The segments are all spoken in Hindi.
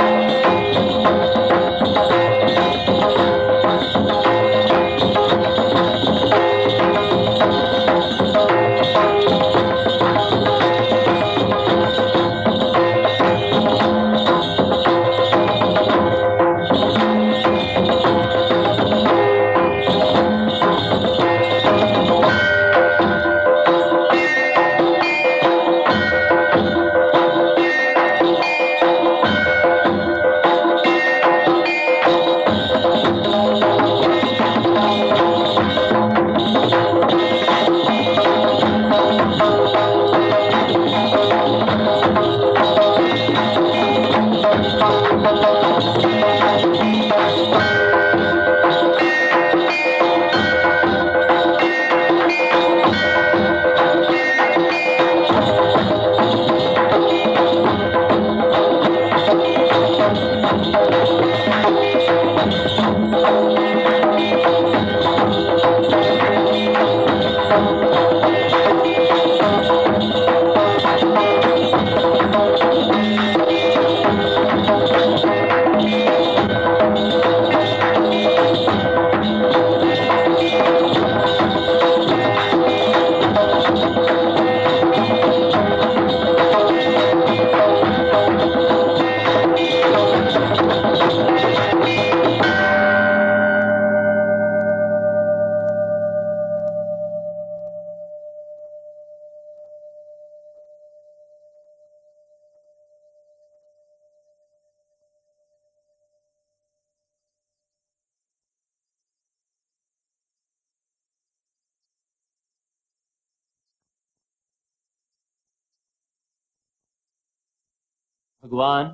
भगवान,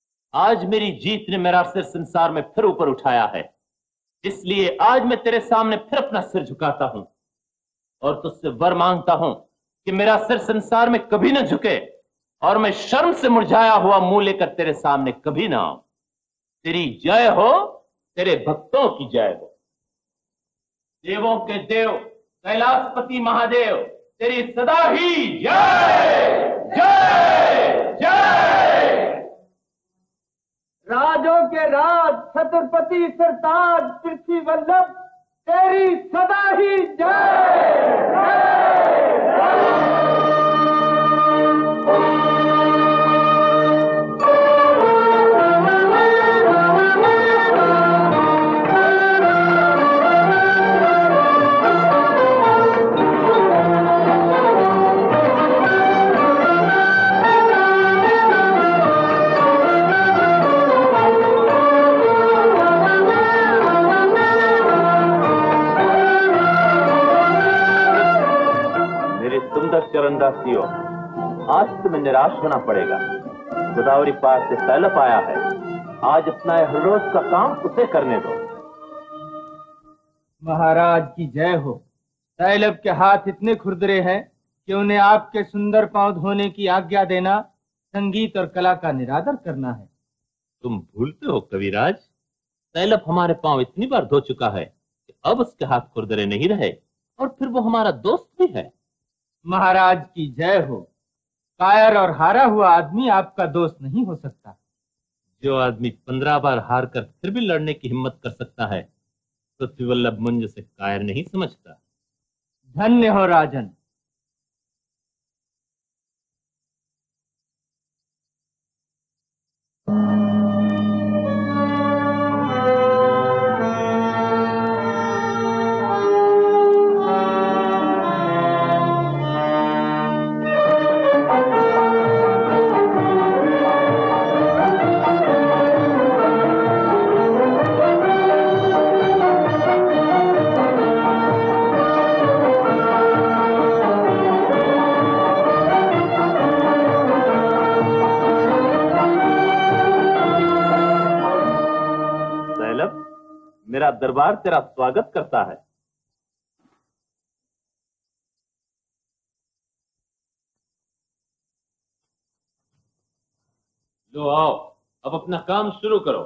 आज मेरी जीत ने मेरा सिर संसार में फिर ऊपर उठाया है, इसलिए आज मैं तेरे सामने फिर अपना सिर झुकाता हूं और तुझसे वर मांगता हूं कि मेरा सिर संसार में कभी न झुके और मैं शर्म से मुरझाया हुआ मुंह लेकर तेरे सामने कभी ना आऊं। तेरी जय हो, तेरे भक्तों की जय हो। देवों के देव कैलाशपति महादेव, तेरी सदा ही जय जय जय। राजों के राज छत्रपति सरताज पृथ्वी वल्लभ, तेरी सदा ही जय जय जय। चरणदासियों, आज तुम्हें निराश होना पड़ेगा। गोदावरी पार से सैलप आया है, आज अपना हर रोज का काम उसे करने दो। महाराज की जय हो। सैलप के हाथ इतने खुरदरे हैं कि उन्हें आपके सुंदर पांव धोने की आज्ञा देना संगीत और कला का निरादर करना है। तुम भूलते हो कविराज, सैलप हमारे पांव इतनी बार धो चुका है कि अब उसके हाथ खुरदरे नहीं रहे, और फिर वो हमारा दोस्त भी है। महाराज की जय हो। कायर और हारा हुआ आदमी आपका दोस्त नहीं हो सकता। जो आदमी 15 बार हार कर फिर भी लड़ने की हिम्मत कर सकता है, पृथ्वी वल्लभ मुझ से कायर नहीं समझता। धन्य हो राजन। मेरा दरबार तेरा स्वागत करता है। लो आओ, अब अपना काम शुरू करो।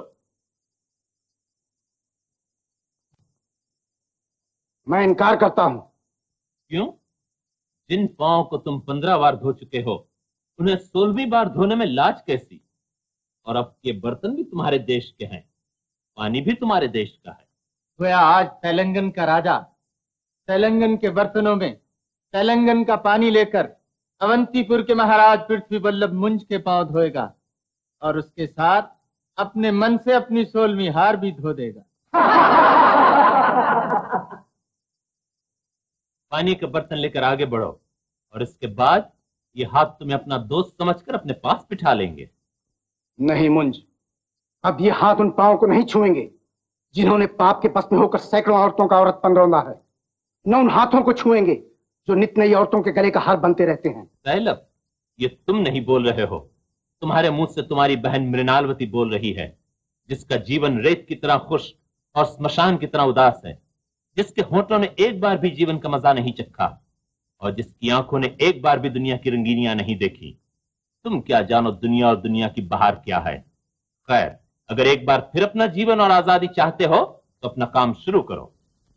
मैं इनकार करता हूं। क्यों? जिन पांव को तुम 15 बार धो चुके हो, उन्हें 16वीं बार धोने में लाज कैसी? और अब के बर्तन भी तुम्हारे देश के हैं, पानी भी तुम्हारे देश का है। गोया आज तेलंगन का राजा तेलंगन के बर्तनों में तेलंगन का पानी लेकर अवंतीपुर के महाराज पृथ्वी बल्लभ मुंज के पांव धोएगा और उसके साथ अपने मन से अपनी 16वीं हार भी धो देगा। पानी के बर्तन लेकर आगे बढ़ो और इसके बाद ये हाथ तुम्हें अपना दोस्त समझकर अपने पास बिठा लेंगे। नहीं मुंज, अब ये हाथ उन पांवों को नहीं छुएंगे जिन्होंने पाप के बस में होकर सैकड़ों औरतों का औरतपन रौंदा है। न उन हाथों को छुएंगे जो नित नई औरतों के गले का हार बनते रहते हैं। सैलभ, ये तुम नहीं बोल रहे हो, तुम्हारे मुंह से तुम्हारी बहन मृणालवती बोल रही है, जिसका जीवन रेत की तरह खुश और स्मशान की तरह उदास है, जिसके होठों ने एक बार भी जीवन का मजा नहीं चखा और जिसकी आंखों ने एक बार भी दुनिया की रंगीनियां नहीं देखी। तुम क्या जानो दुनिया और दुनिया की बहार क्या है। खैर, अगर एक बार फिर अपना जीवन और आजादी चाहते हो तो अपना काम शुरू करो।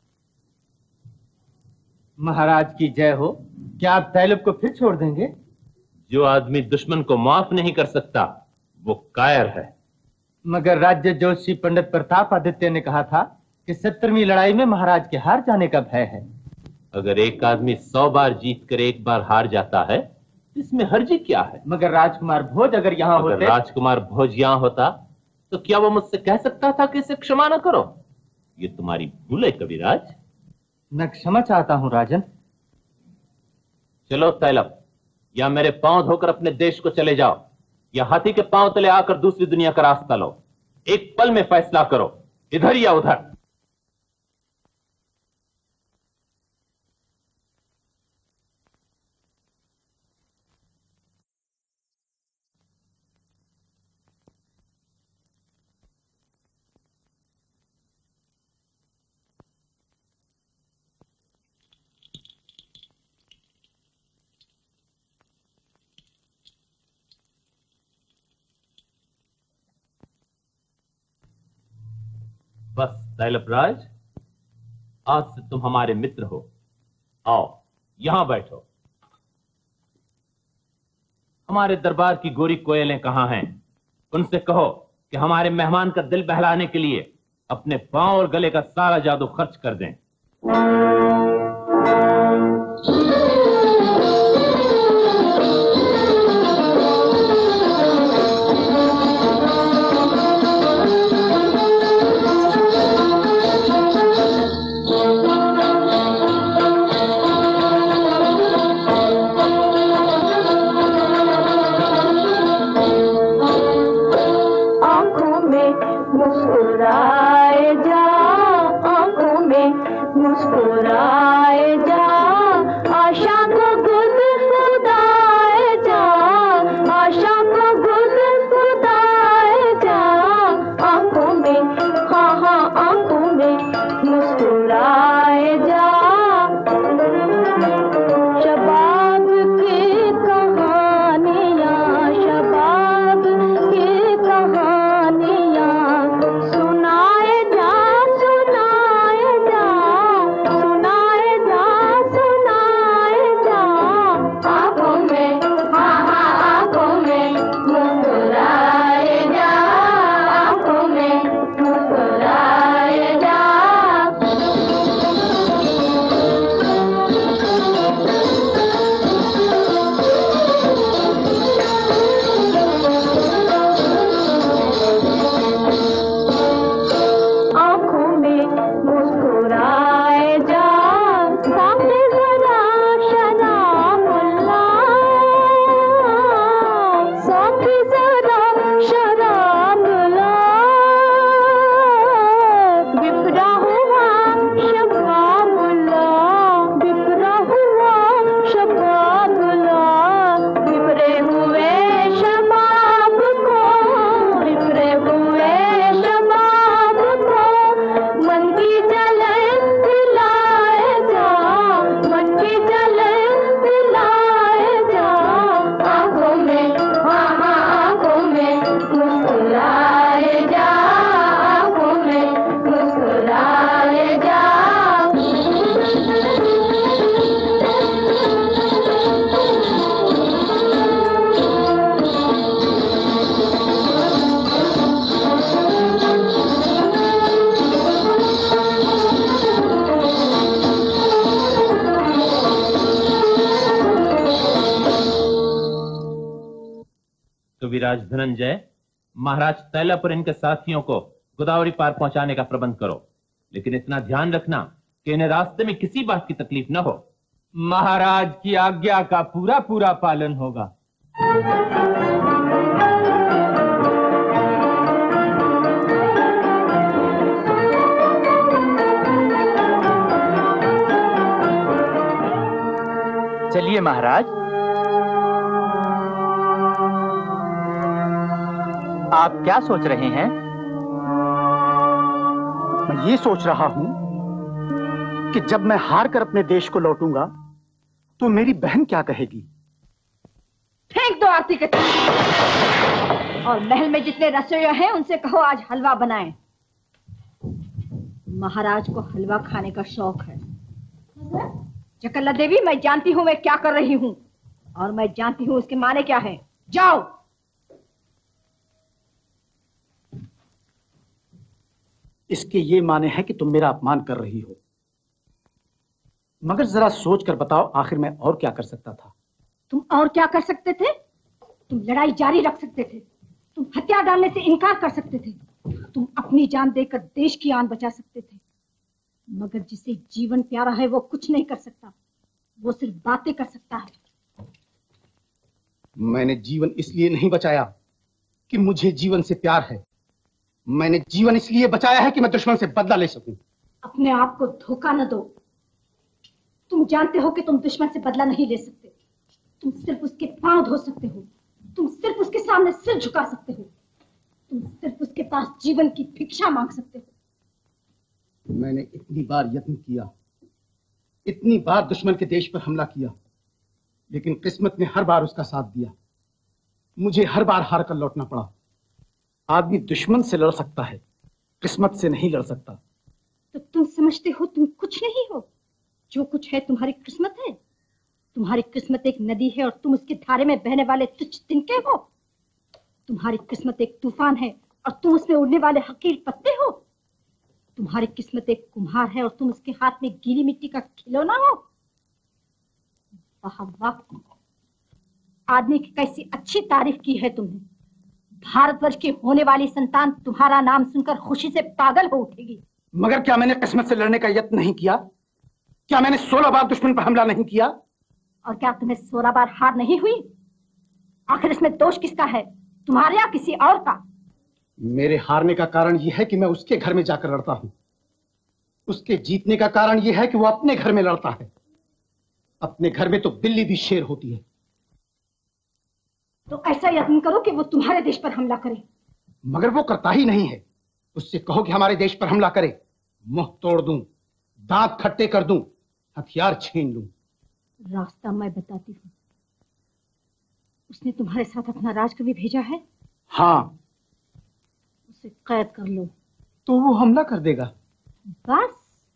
महाराज की जय हो। क्या आप सैलभ को फिर छोड़ देंगे? जो आदमी दुश्मन को माफ नहीं कर सकता वो कायर है। मगर राज्य जोशी पंडित प्रताप आदित्य ने कहा था कि 70वीं लड़ाई में महाराज के हार जाने का भय है। अगर एक आदमी 100 बार जीत कर एक बार हार जाता है, इसमें हर्जी क्या है? मगर राजकुमार भोज अगर यहाँ होते, राजकुमार भोज यहाँ होता तो क्या वो मुझसे कह सकता था कि इसे क्षमा न करो? ये तुम्हारी भूल है कविराज। मैं क्षमा चाहता हूँ राजन। चलो सैलभ, या मेरे पांव धोकर अपने देश को चले जाओ, या हाथी के पांव तले आकर दूसरी दुनिया का रास्ता लो। एक पल में फैसला करो, इधर या उधर। बस सैलभराज, आज से तुम हमारे मित्र हो। आओ यहां बैठो। हमारे दरबार की गोरी कोयलें कहां हैं? उनसे कहो कि हमारे मेहमान का दिल बहलाने के लिए अपने पांव और गले का सारा जादू खर्च कर दें। सुनाए गिरिराज धनंजय, महाराज तैलप और इनके साथियों को गोदावरी पार पहुंचाने का प्रबंध करो, लेकिन इतना ध्यान रखना कि इन्हें रास्ते में किसी बात की तकलीफ न हो। महाराज की आज्ञा का पूरा पूरा पालन होगा। चलिए महाराज। आप क्या सोच रहे हैं? मैं ये सोच रहा हूं कि जब मैं हार कर अपने देश को लौटूंगा तो मेरी बहन क्या कहेगी। फेंक दो आरती के तख्ते और महल में जितने रसोइया हैं उनसे कहो आज हलवा बनाएं। महाराज को हलवा खाने का शौक है। चकल्ला देवी, मैं जानती हूं मैं क्या कर रही हूं और मैं जानती हूं उसके माने क्या है। जाओ। इसके ये माने हैं कि तुम मेरा अपमान कर रही हो, मगर जरा सोच कर बताओ आखिर मैं और क्या कर सकता था। तुम और क्या कर सकते थे? तुम लड़ाई जारी रख सकते थे, तुम हथियार डालने से इनकार कर सकते थे, तुम अपनी जान देकर देश की आन बचा सकते थे। मगर जिसे जीवन प्यारा है वो कुछ नहीं कर सकता, वो सिर्फ बातें कर सकता है। मैंने जीवन इसलिए नहीं बचाया कि मुझे जीवन से प्यार है, मैंने जीवन इसलिए बचाया है कि मैं दुश्मन से बदला ले सकूं। अपने आप को धोखा न दो। तुम जानते हो कि तुम दुश्मन से बदला नहीं ले सकते। तुम सिर्फ उसके पांव धो सकते हो, तुम सिर्फ उसके सामने सिर झुका सकते हो, तुम सिर्फ उसके पास जीवन की भिक्षा मांग सकते हो। मैंने इतनी बार यत्न किया, इतनी बार दुश्मन के देश पर हमला किया, लेकिन किस्मत ने हर बार उसका साथ दिया। मुझे हर बार हार कर लौटना पड़ा। आदमी दुश्मन से लड़ सकता है, किस्मत से नहीं लड़ सकता। तो तुम समझते हो तुम कुछ नहीं हो? जो कुछ है तुम्हारी किस्मत है। तुम्हारी किस्मत एक नदी है और तुम उसके धारे में बहने वाले तुच्छ तिनके हो। तुम्हारी किस्मत एक तूफान है और तुम उसमें उड़ने वाले हकीर पत्ते हो। तुम्हारी किस्मत एक कुम्हार है और तुम उसके हाथ में गीली मिट्टी का खिलौना हो। वाह वाह, आदमी की कैसी अच्छी तारीफ की है तुमने। भारतवर्ष की होने वाली संतान तुम्हारा नाम सुनकर खुशी से पागल हो उठेगी। मगर क्या मैंने किस्मत से लड़ने का यत्न नहीं किया? क्या मैंने 16 बार दुश्मन पर हमला नहीं किया? और क्या तुम्हें 16 बार हार नहीं हुई? आखिर इसमें दोष किसका है, तुम्हारे या किसी और का? मेरे हारने का कारण यह है कि मैं उसके घर में जाकर लड़ता हूं। उसके जीतने का कारण यह है कि वो अपने घर में लड़ता है। अपने घर में तो बिल्ली भी शेर होती है। तो ऐसा यत्न करो कि वो तुम्हारे देश पर हमला करे। मगर वो करता ही नहीं है। उससे कहो कि हमारे देश पर हमला करे, मुंह तोड़ दूं, दांत खट्टे कर दूं, हथियार छीन लूं। रास्ता मैं बताती हूँ। उसने तुम्हारे साथ अपना राजकवि भेजा है? हाँ। उसे कैद कर लो। तो वो हमला कर देगा। बस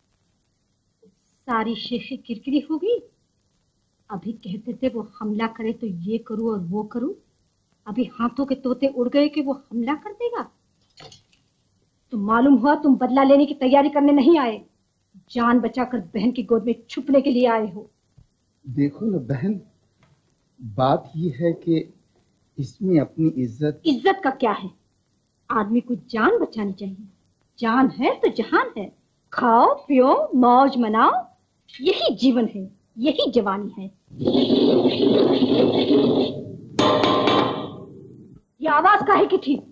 सारी शेखी किरकिरी होगी। अभी कहते थे वो हमला करे तो ये करूं और वो करूं, अभी हाथों के तोते उड़ गए कि वो हमला कर देगा। तो मालूम हुआ तुम बदला लेने की तैयारी करने नहीं आए, जान बचाकर बहन की गोद में छुपने के लिए आए हो। देखो ना बहन, बात ये है कि इसमें अपनी इज्जत का क्या है? आदमी को जान बचानी चाहिए। जान है तो जहान है। खाओ पियो मौज मनाओ, यही जीवन है, यही जवानी है। ये आवाज काहे की थी?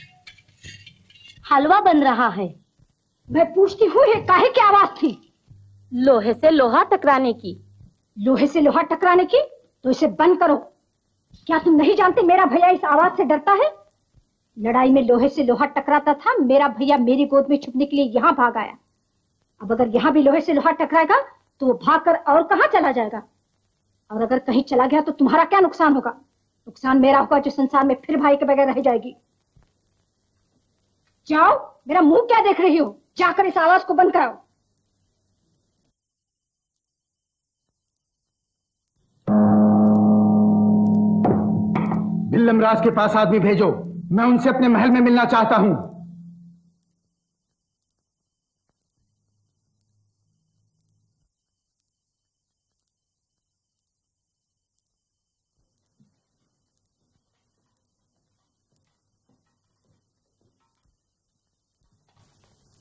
हलवा बन रहा है। मैं पूछती हूँ ये काहे की आवाज थी? लोहे से लोहा टकराने की। लोहे से लोहा टकराने की? तो इसे बंद करो। क्या तुम नहीं जानते मेरा भैया इस आवाज से डरता है? लड़ाई में लोहे से लोहा टकराता था, मेरा भैया मेरी गोद में छुपने के लिए यहाँ भाग आया। अब अगर यहाँ भी लोहे से लोहा टकराएगा तो वो भागकर और कहाँ चला जाएगा? और अगर कहीं चला गया तो तुम्हारा क्या नुकसान होगा? नुकसान मेरा होगा जो संसार में फिर भाई के बगैर रह जाएगी। जाओ, मेरा मुंह क्या देख रही हो? जाकर इस आवाज को बंद कराओ। भिल्लमराज के पास आदमी भेजो, मैं उनसे अपने महल में मिलना चाहता हूं।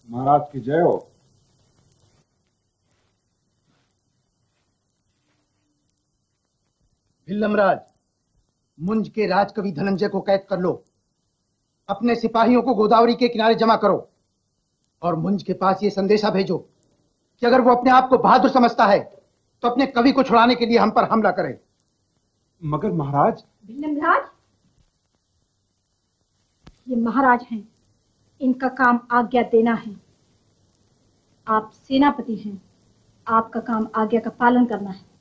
महाराज की जय हो। भिल्लमराज, मुंज के राजकवि धनंजय को कैद कर लो। अपने सिपाहियों को गोदावरी के किनारे जमा करो और मुंज के पास ये संदेशा भेजो कि अगर वो अपने आप को बहादुर समझता है तो अपने कवि को छुड़ाने के लिए हम पर हमला करे। मगर महाराज। भिल्लमराज, ये महाराज हैं, इनका काम आज्ञा देना है। आप सेनापति हैं, आपका काम आज्ञा का पालन करना है।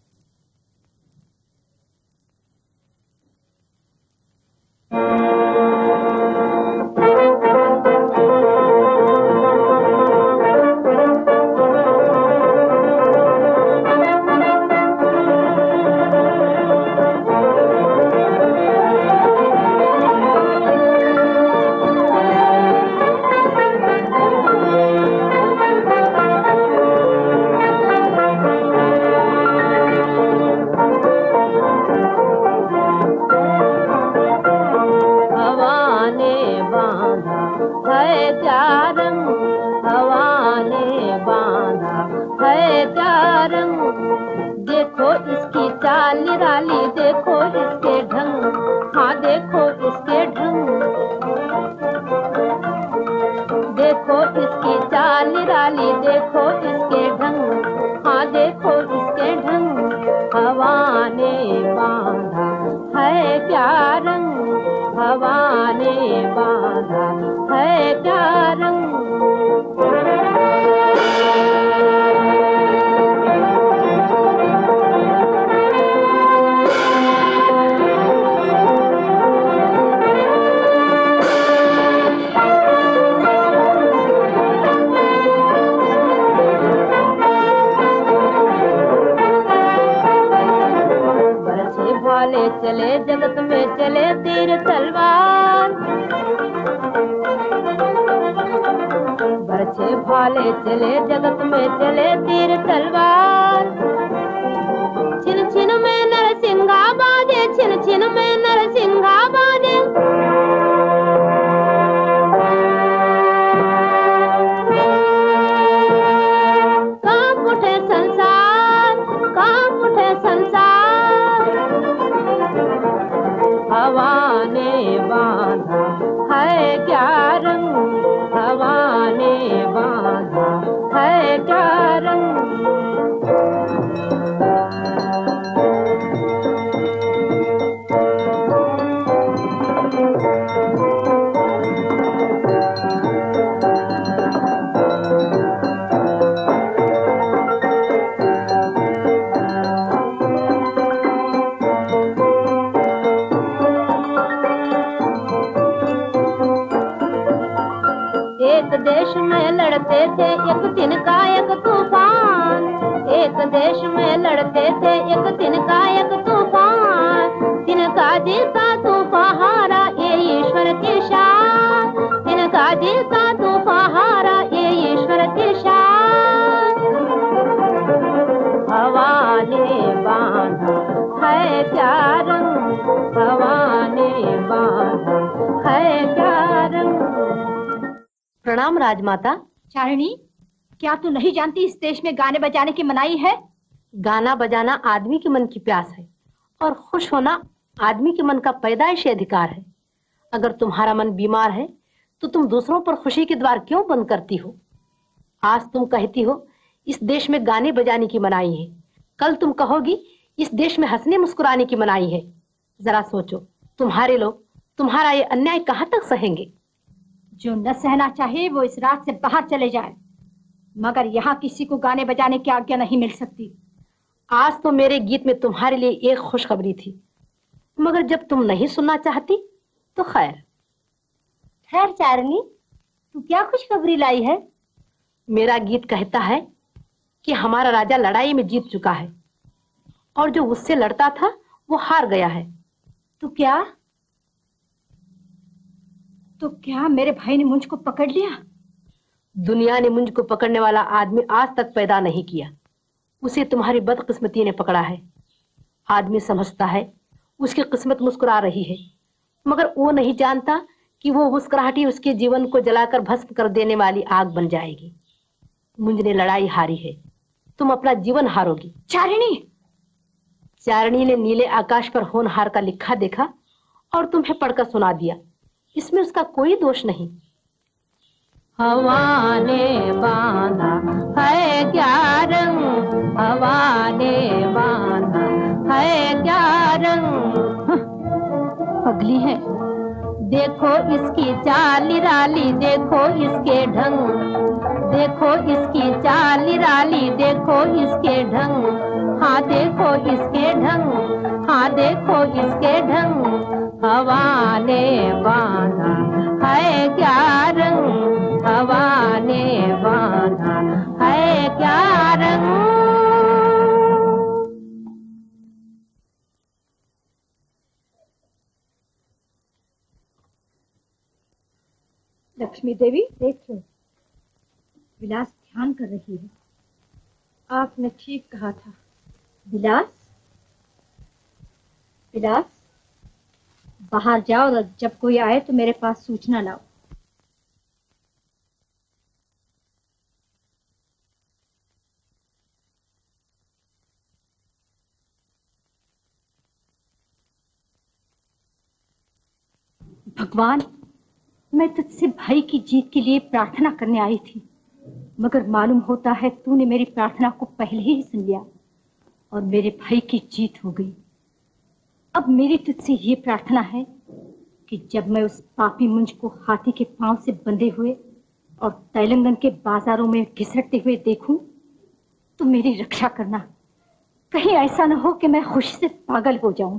प्रणाम राजमाता। चारिणी, क्या तू नहीं जानती इस देश में गाने बजाने की मनाही है? गाना बजाना आदमी के मन की प्यास है और खुश होना आदमी के मन का पैदाइशी अधिकार है। अगर तुम्हारा मन बीमार है तो तुम दूसरों पर खुशी के द्वार क्यों बंद करती हो? आज तुम कहती हो इस देश में गाने बजाने की मनाही है, कल तुम कहोगी इस देश में हंसने मुस्कुराने की मनाही है। जरा सोचो, तुम्हारे लोग तुम्हारा ये अन्याय कहाँ तक सहेंगे? जो न सहना चाहे वो इस रात से बाहर चले जाए, मगर यहाँ किसी को गाने बजाने की आज्ञा नहीं मिल सकती। आज तो मेरे गीत में तुम्हारे लिए एक खुशखबरी थी, मगर जब तुम नहीं सुनना चाहती तो खैर। खैर चारणी, तू क्या खुशखबरी लाई है? मेरा गीत कहता है कि हमारा राजा लड़ाई में जीत चुका है और जो उससे लड़ता था वो हार गया है। तो क्या मेरे भाई ने मुझको पकड़ लिया? दुनिया ने मुझको पकड़ने वाला आदमी आज तक पैदा नहीं किया, उसे तुम्हारी बदकिस्मती ने पकड़ा है। आदमी समझता है उसकी किस्मत मुस्कुरा रही है, मगर वो नहीं जानता कि वो मुस्कुराहटी उसके जीवन को जलाकर भस्म कर देने वाली आग बन जाएगी। मुंज ने लड़ाई हारी है, तुम अपना जीवन हारोगी। चारिणी! चारिणी ने नीले आकाश पर होनहार का लिखा देखा और तुम्हें पढ़कर सुना दिया। इसमें उसका कोई दोष नहीं। हवा ने बांधा है क्या रंग, हवा ने बांधा है क्या रंग। पगली है, देखो इसकी चाल निराली, देखो इसके ढंग, देखो इसकी चाल निराली, देखो इसके ढंग। हाँ देखो इसके ढंग, हाँ देखो इसके ढंग। हवा ने बांधा है क्या रंग, हवा ने बांधा है क्या रंग। लक्ष्मी देवी देखो, विलास ध्यान कर रही है। आपने ठीक कहा था। विलास, विलास, बाहर जाओ और जब कोई आए तो मेरे पास सूचना लाओ। भगवान, मैं तुझसे भाई की जीत के लिए प्रार्थना करने आई थी, मगर मालूम होता है तूने मेरी प्रार्थना को पहले ही सुन लिया और मेरे भाई की जीत हो गई। अब मेरी तुझसे ये प्रार्थना है कि जब मैं उस पापी मुंज को हाथी के पांव से बंधे हुए और तैलंगन के बाजारों में घिसटते हुए देखूं तो मेरी रक्षा करना। कहीं ऐसा न हो कि मैं खुशी से पागल हो जाऊं।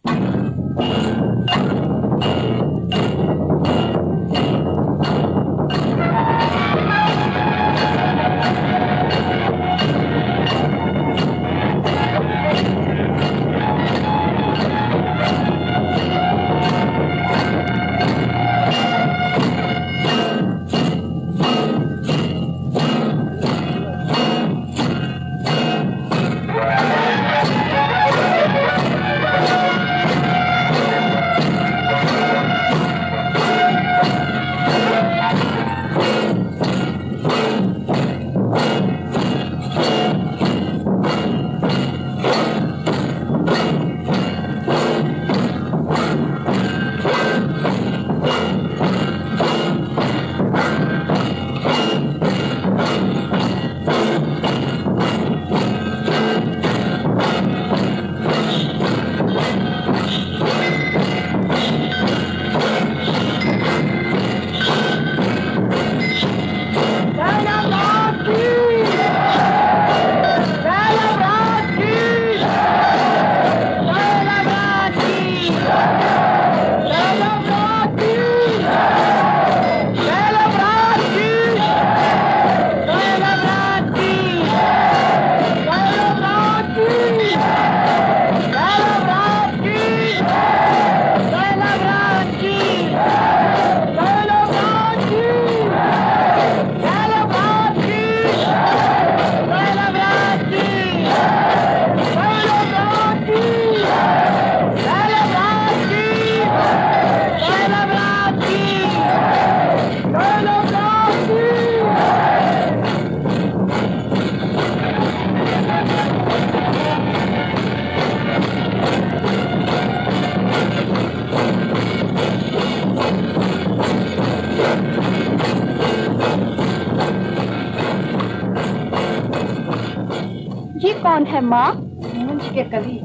कौन है माँ? मुंज के कवि।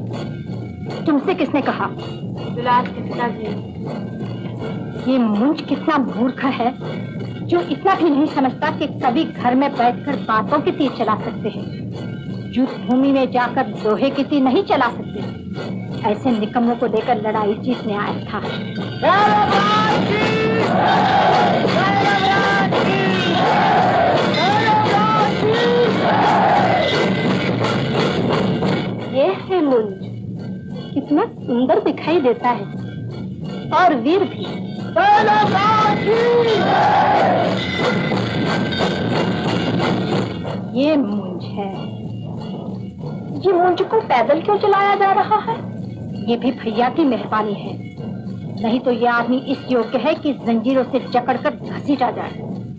तुमसे किसने कहा? विलास के पिताजी। ये मुंज कितना मूर्ख है जो इतना भी नहीं समझता कि कभी घर में बैठकर बातों की तीर चला सकते हैं, युद्ध भूमि में जाकर लोहे की तीर नहीं चला सकते। ऐसे निकम्मों को लेकर लड़ाई जीतने आया था। ये है मुंज, कितना सुंदर दिखाई देता है और वीर भी। ये मुंज है। ये मुंज को पैदल क्यों चलाया जा रहा है? ये भी भैया की मेहरबानी है। नहीं तो ये आदमी इस योग्य है कि जंजीरों से जकड़कर घसीटा जाए।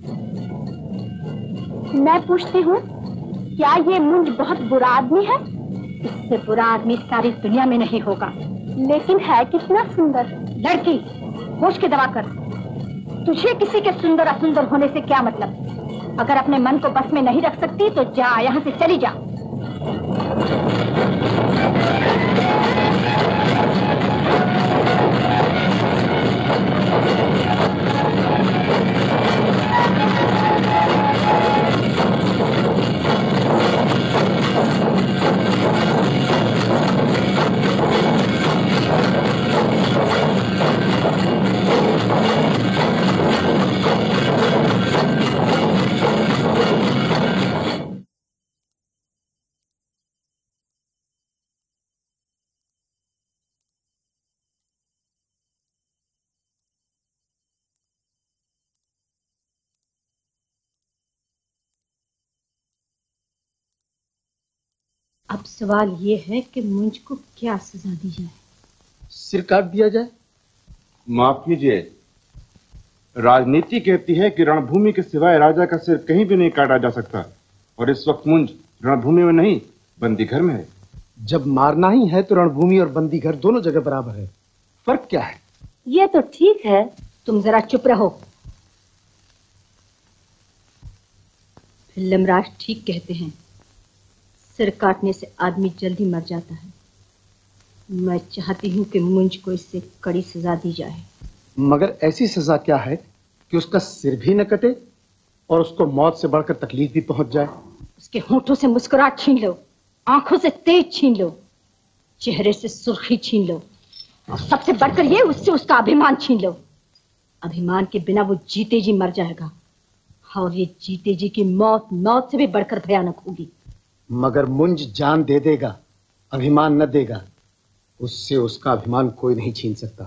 मैं पूछती हूँ, क्या ये मुंज बहुत बुरा आदमी है? इससे बुरा आदमी सारी दुनिया में नहीं होगा। लेकिन है कितना सुंदर। लड़की, होश के दवा कर। तुझे किसी के सुंदर असुंदर होने से क्या मतलब? अगर अपने मन को बस में नहीं रख सकती तो जा, यहाँ से चली जा। अब सवाल ये है कि मुझ को क्या सजा दी जाए? सिर काट दिया जाए? माफ कीजिए, राजनीति कहती है कि रणभूमि के सिवाय राजा का सिर कहीं भी नहीं काटा जा सकता, और इस वक्त मुंज रणभूमि में नहीं, बंदी घर में है। जब मारना ही है तो रणभूमि और बंदी घर दोनों जगह बराबर है। फर्क क्या है? ये तो ठीक है, तुम जरा चुप रहो। फिल्मराज ठीक कहते हैं, सिर काटने से आदमी जल्दी मर जाता है। मैं चाहती हूँ कि मुंज को इससे कड़ी सजा दी जाए। मगर ऐसी सजा क्या है कि उसका सिर भी न कटे और उसको मौत से बढ़कर तकलीफ भी पहुंच जाए? उसके होठों से मुस्कुराहट छीन लो, आंखों से तेज छीन लो, चेहरे से सुर्खी छीन लो, और सबसे बढ़कर ये, उससे उसका अभिमान छीन लो। अभिमान के बिना वो जीते जी मर जाएगा, और ये जीते जी की मौत मौत से भी बढ़कर भयानक होगी। मगर मुंज जान दे देगा, अभिमान न देगा। उससे उसका अभिमान कोई नहीं छीन सकता।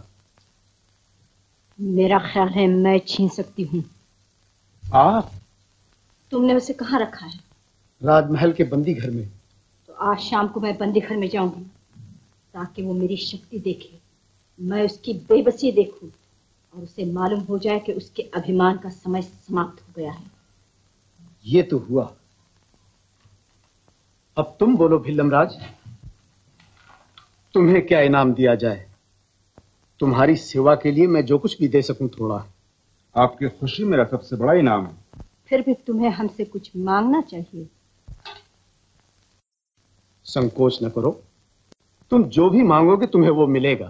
मेरा ख्याल है मैं छीन सकती हूँ। आप? तुमने उसे कहाँ रखा है? राजमहल के बंदी घर में। तो आज शाम को मैं बंदी घर में जाऊंगी, ताकि वो मेरी शक्ति देखे, मैं उसकी बेबसी देखूं, और उसे मालूम हो जाए कि उसके अभिमान का समय समाप्त हो गया है। ये तो हुआ। अब तुम बोलो भिल्लमराज, तुम्हें क्या इनाम दिया जाए? तुम्हारी सेवा के लिए मैं जो कुछ भी दे सकूं थोड़ा है। आपकी खुशी मेरा सबसे बड़ा इनाम है। फिर भी तुम्हें हमसे कुछ मांगना चाहिए। संकोच न करो, तुम जो भी मांगोगे तुम्हें वो मिलेगा।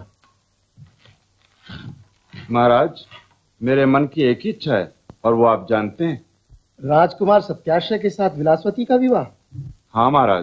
महाराज, मेरे मन की एक ही इच्छा है, और वो आप जानते हैं। राजकुमार सत्याश्रय के साथ विलासवती का विवाह? हाँ महाराज।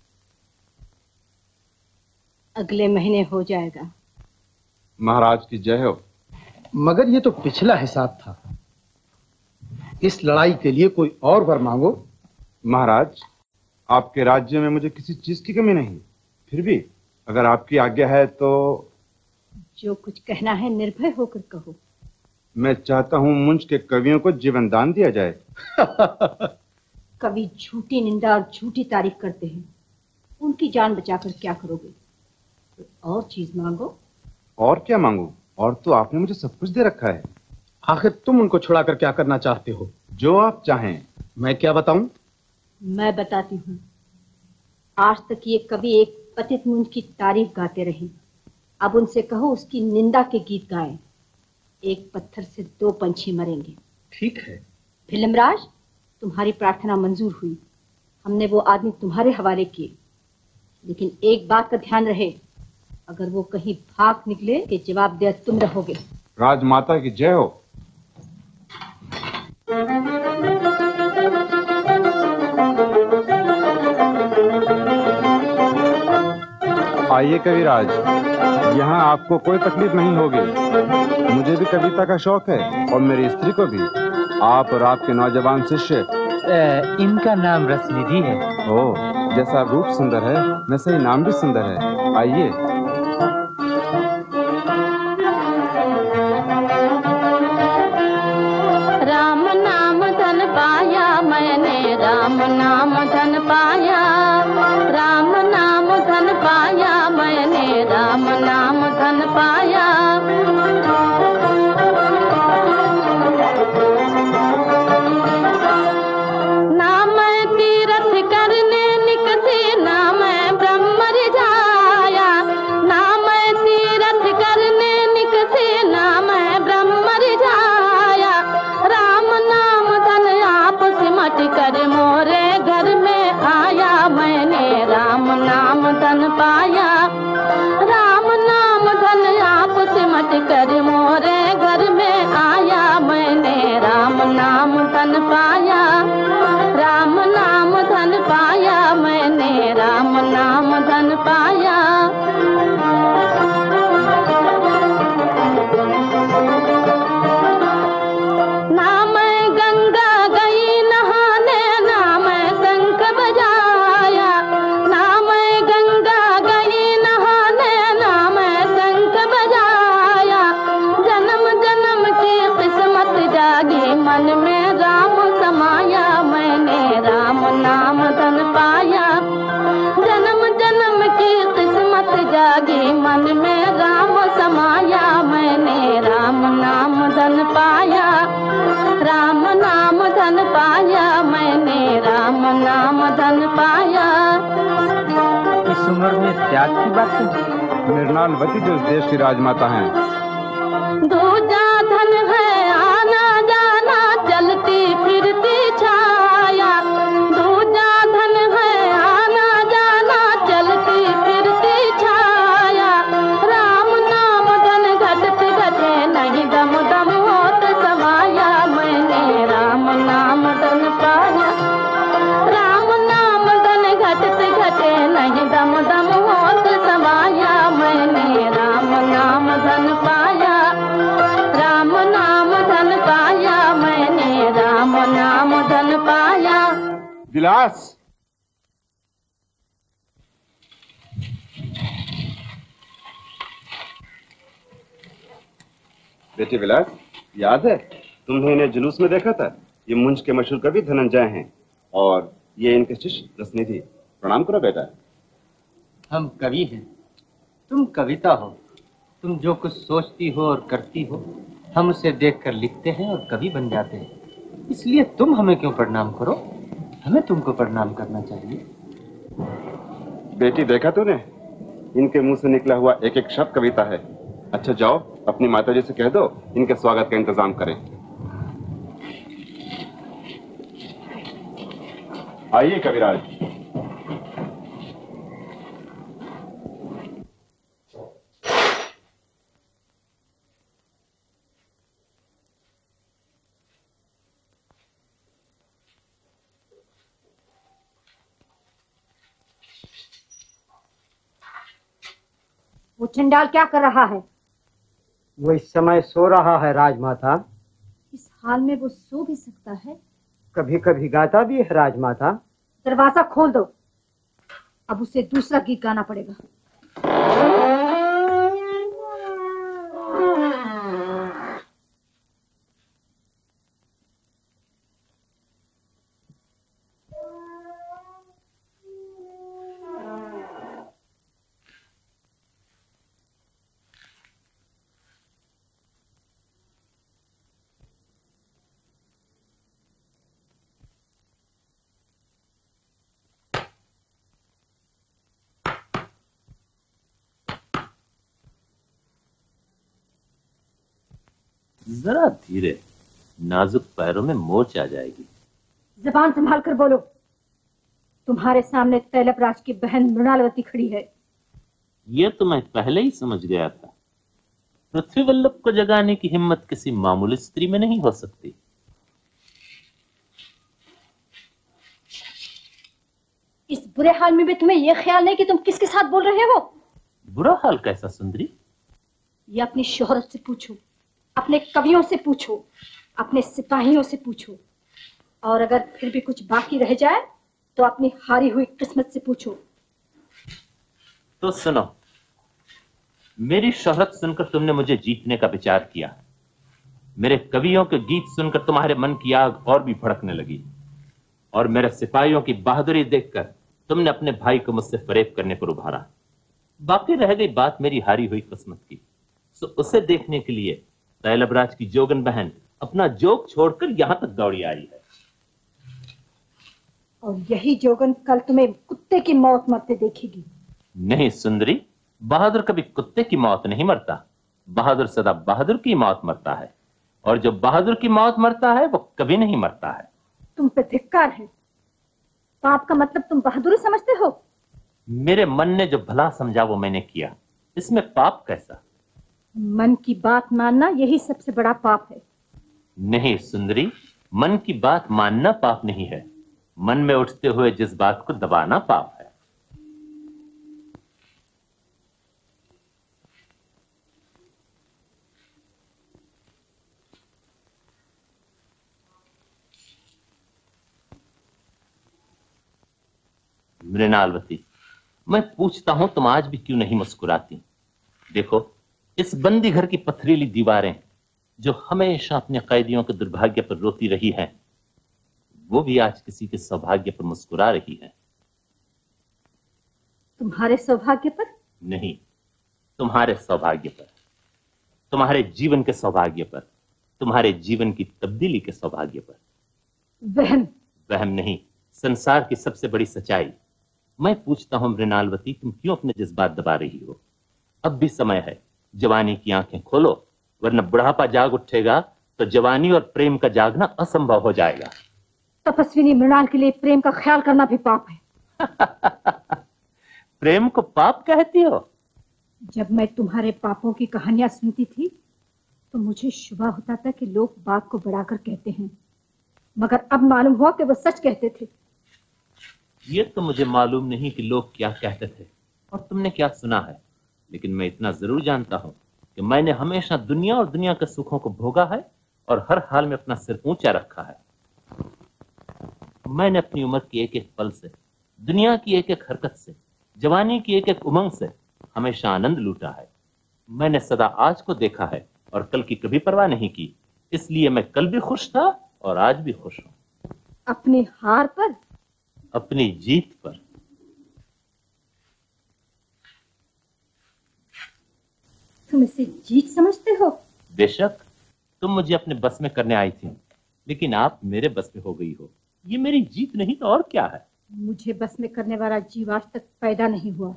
अगले महीने हो जाएगा। महाराज की जय हो। मगर ये तो पिछला हिसाब था। इस लड़ाई के लिए कोई और वर मांगो। महाराज, आपके राज्य में मुझे किसी चीज की कमी नहीं, फिर भी अगर आपकी आज्ञा है तो। जो कुछ कहना है निर्भय होकर कहो। मैं चाहता हूं मुंज के कवियों को जीवन दान दिया जाए। कवि झूठी निंदा और झूठी तारीफ करते हैं, उनकी जान बचाकर क्या करोगे? और चीज मांगो। और क्या मांगू? और तो आपने मुझे सब कुछ दे रखा है। आखिर तुम उनको छुड़ाकर क्या करना चाहते हो? जो आप चाहें। मैं क्या बताऊं? मैं बताती हूँ। आज तक ये कवि एक पतित मुंज की तारीफ गाते रहे, अब उनसे कहो उसकी निंदा के गीत गाएं। एक पत्थर से दो पंछी मरेंगे। ठीक है। फिल्मराज, तुम्हारी प्रार्थना मंजूर हुई। हमने वो आदमी तुम्हारे हवाले किए, लेकिन एक बात का ध्यान रहे, अगर वो कहीं भाग निकले कि जवाब दे तुम रहोगे। राजमाता की जय हो। आइए कविराज, यहाँ आपको कोई तकलीफ नहीं होगी। मुझे भी कविता का शौक है, और मेरी स्त्री को भी। आप और आपके नौजवान शिष्य। इनका नाम रसनिधि है। ओह, जैसा रूप सुंदर है वैसे ही नाम भी सुंदर है। आइए। राम नाम धन पाया मैंने, राम नाम धन पाया, राम नाम धन पाया मैंने, राम नाम धन पाया। मन में राम समाया, मैंने राम नाम धन पाया, राम नाम धन पाया, मैंने राम नाम धन पाया। इस उम्र में त्याग की बात है। मृणालवती जो इस देश की राजमाता हैं। दूजा धन है आना जाना, चलती फिरती छाया, दूजा धन है आना जाना, चलती फिरती छाया, राम नाम धन घटते घटे नहीं, दम दम होत समाया, मैंने राम नाम धन पाया, राम नाम धन घटते घटे नहीं, दम दम होत समाया, मैंने राम नाम धन पाया, राम नाम धन पाया, मैंने राम नाम धन पाया। विलास, बेटे विलास, याद है तुमने इन्हें जुलूस में देखा था? ये मुंज के मशहूर कवि धनंजय हैं और ये इनके शिष्य रसनिधि। प्रणाम करो बेटा। हम कवि हैं, तुम कविता हो। तुम जो कुछ सोचती हो और करती हो, हम उसे देखकर लिखते हैं और कवि बन जाते हैं। इसलिए तुम हमें क्यों प्रणाम करो, हमें तुमको प्रणाम करना चाहिए। बेटी देखा तूने, इनके मुंह से निकला हुआ एक एक शब्द कविता है। अच्छा जाओ अपनी माताजी से कह दो इनके स्वागत का इंतजाम करें। आइए कविराज। वो चंडाल क्या कर रहा है? वो इस समय सो रहा है राजमाता। इस हाल में वो सो भी सकता है? कभी कभी गाता भी है राजमाता। दरवाजा खोल दो, अब उसे दूसरा गीत गाना पड़ेगा। जरा धीरे, नाजुक पैरों में मोच आ जाएगी। जबान संभाल कर बोलो। तुम्हारे सामने तैलपराज की बहन मृणालवती खड़ी है। यह तो मैं पहले ही समझ गया था। पृथ्वी वल्लभ को जगाने की हिम्मत किसी मामूली स्त्री में नहीं हो सकती। इस बुरे हाल में भी तुम्हें यह ख्याल नहीं कि तुम किसके साथ बोल रहे हो? बुरा हाल कैसा सुंदरी? ये अपनी शोहरत से पूछो, अपने कवियों से पूछो, अपने सिपाहियों से पूछो, और अगर फिर भी कुछ बाकी रह जाए तो अपनी हारी हुई किस्मत से पूछो। तो सुनो, मेरी शोहरत सुनकर तुमने मुझे जीतने का विचार किया। मेरे कवियों के गीत सुनकर तुम्हारे मन की आग और भी भड़कने लगी, और मेरे सिपाहियों की बहादुरी देखकर तुमने अपने भाई को मुझसे फरेब करने पर उभारा। बाकी रह गई बात मेरी हारी हुई किस्मत की, तो उसे देखने के लिए तैलबराज की जोगन बहन अपना जोग छोड़कर यहां तक दौड़ी आई है। और यही जोगन कल तुम्हें कुत्ते की मौत मरते देखेगी। नहीं सुंदरी, बहादुर कभी कुत्ते की मौत नहीं मरता। बहादुर सदा बहादुर की मौत मरता है, और जो बहादुर की मौत मरता है वो कभी नहीं मरता है। तुम पे धिक्कार है। पाप का मतलब तुम बहादुरी समझते हो? मेरे मन ने जो भला समझा वो मैंने किया, इसमें पाप कैसा? मन की बात मानना यही सबसे बड़ा पाप है। नहीं सुंदरी, मन की बात मानना पाप नहीं है, मन में उठते हुए जिस बात को दबाना पाप है। मृणालवती, मैं पूछता हूं तुम आज भी क्यों नहीं मुस्कुराती? देखो, इस बंदी घर की पथरीली दीवारें जो हमेशा अपने कैदियों के दुर्भाग्य पर रोती रही हैं, वो भी आज किसी के सौभाग्य पर मुस्कुरा रही है। तुम्हारे सौभाग्य पर? नहीं, तुम्हारे सौभाग्य पर, तुम्हारे जीवन के सौभाग्य पर, तुम्हारे जीवन की तब्दीली के सौभाग्य पर। वहम। वहम नहीं, संसार की सबसे बड़ी सच्चाई। मैं पूछता हूं मृणालवती, तुम क्यों अपने जज्बात दबा रही हो? अब भी समय है, जवानी की आंखें खोलो, वरना बुढ़ापा जाग उठेगा तो जवानी और प्रेम का जागना असंभव हो जाएगा। तपस्विनी मृणाल के लिए प्रेम का ख्याल करना भी पाप है। प्रेम को पाप कहती हो? जब मैं तुम्हारे पापों की कहानियां सुनती थी तो मुझे शुबा होता था कि लोग बात को बढ़ाकर कहते हैं, मगर अब मालूम हुआ कि वो सच कहते थे। ये तो मुझे मालूम नहीं कि लोग क्या कहते थे और तुमने क्या सुना है, लेकिन मैं इतना जरूर जानता हूं कि मैंने हमेशा दुनिया और दुनिया के सुखों को भोगा है और हर हाल में अपना सिर ऊंचा रखा है। मैंने अपनी उम्र की एक एक पल से, दुनिया की एक एक हरकत से, जवानी की एक एक उमंग से हमेशा आनंद लूटा है। मैंने सदा आज को देखा है और कल की कभी परवाह नहीं की, इसलिए मैं कल भी खुश था और आज भी खुश हूं। अपनी हार पर? अपनी जीत पर। तुम इसे जीत समझते हो? बेशक, तुम मुझे अपने बस में करने आई थी, लेकिन आप मेरे बस में हो गई हो। ये मेरी जीत नहीं तो और क्या है? मुझे बस में करने वाला जीव आज तक पैदा नहीं हुआ।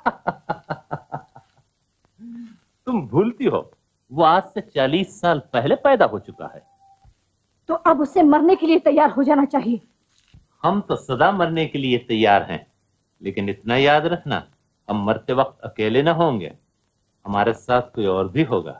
तुम भूलती हो, वो आज से 40 साल पहले पैदा हो चुका है। तो अब उसे मरने के लिए तैयार हो जाना चाहिए। हम तो सदा मरने के लिए तैयार हैं, लेकिन इतना याद रखना, हम मरते वक्त अकेले न होंगे, हमारे साथ कोई और भी होगा।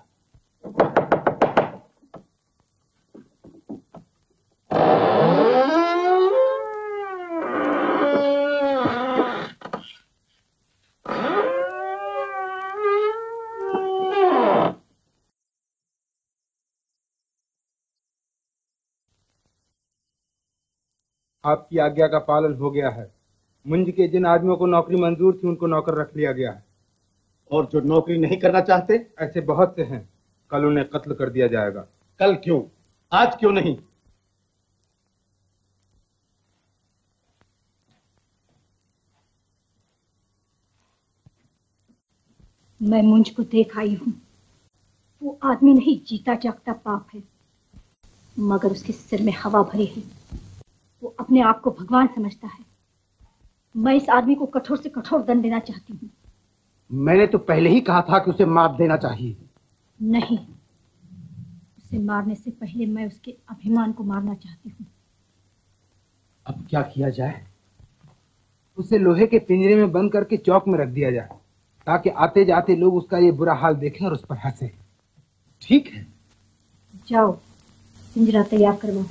आपकी आज्ञा का पालन हो गया है। मुंज के जिन आदमियों को नौकरी मंजूर थी उनको नौकर रख लिया गया है, और जो नौकरी नहीं करना चाहते ऐसे बहुत से हैं। कल उन्हें कत्ल कर दिया जाएगा। कल क्यों, आज क्यों नहीं? मैं मुंज को देख आई हूं। वो आदमी नहीं, जीता जागता पाप है, मगर उसके सिर में हवा भरी है। वो अपने आप को भगवान समझता है। मैं इस आदमी को कठोर से कठोर दंड देना चाहती हूँ। मैंने तो पहले ही कहा था कि उसे मार देना चाहिए। नहीं, उसे मारने से पहले मैं उसके अभिमान को मारना चाहती हूँ। अब क्या किया जाए? उसे लोहे के पिंजरे में बंद करके चौक में रख दिया जाए, ताकि आते जाते लोग उसका ये बुरा हाल देखें और उस पर हंसे। ठीक है, जाओ पिंजरा तैयार करवाओ।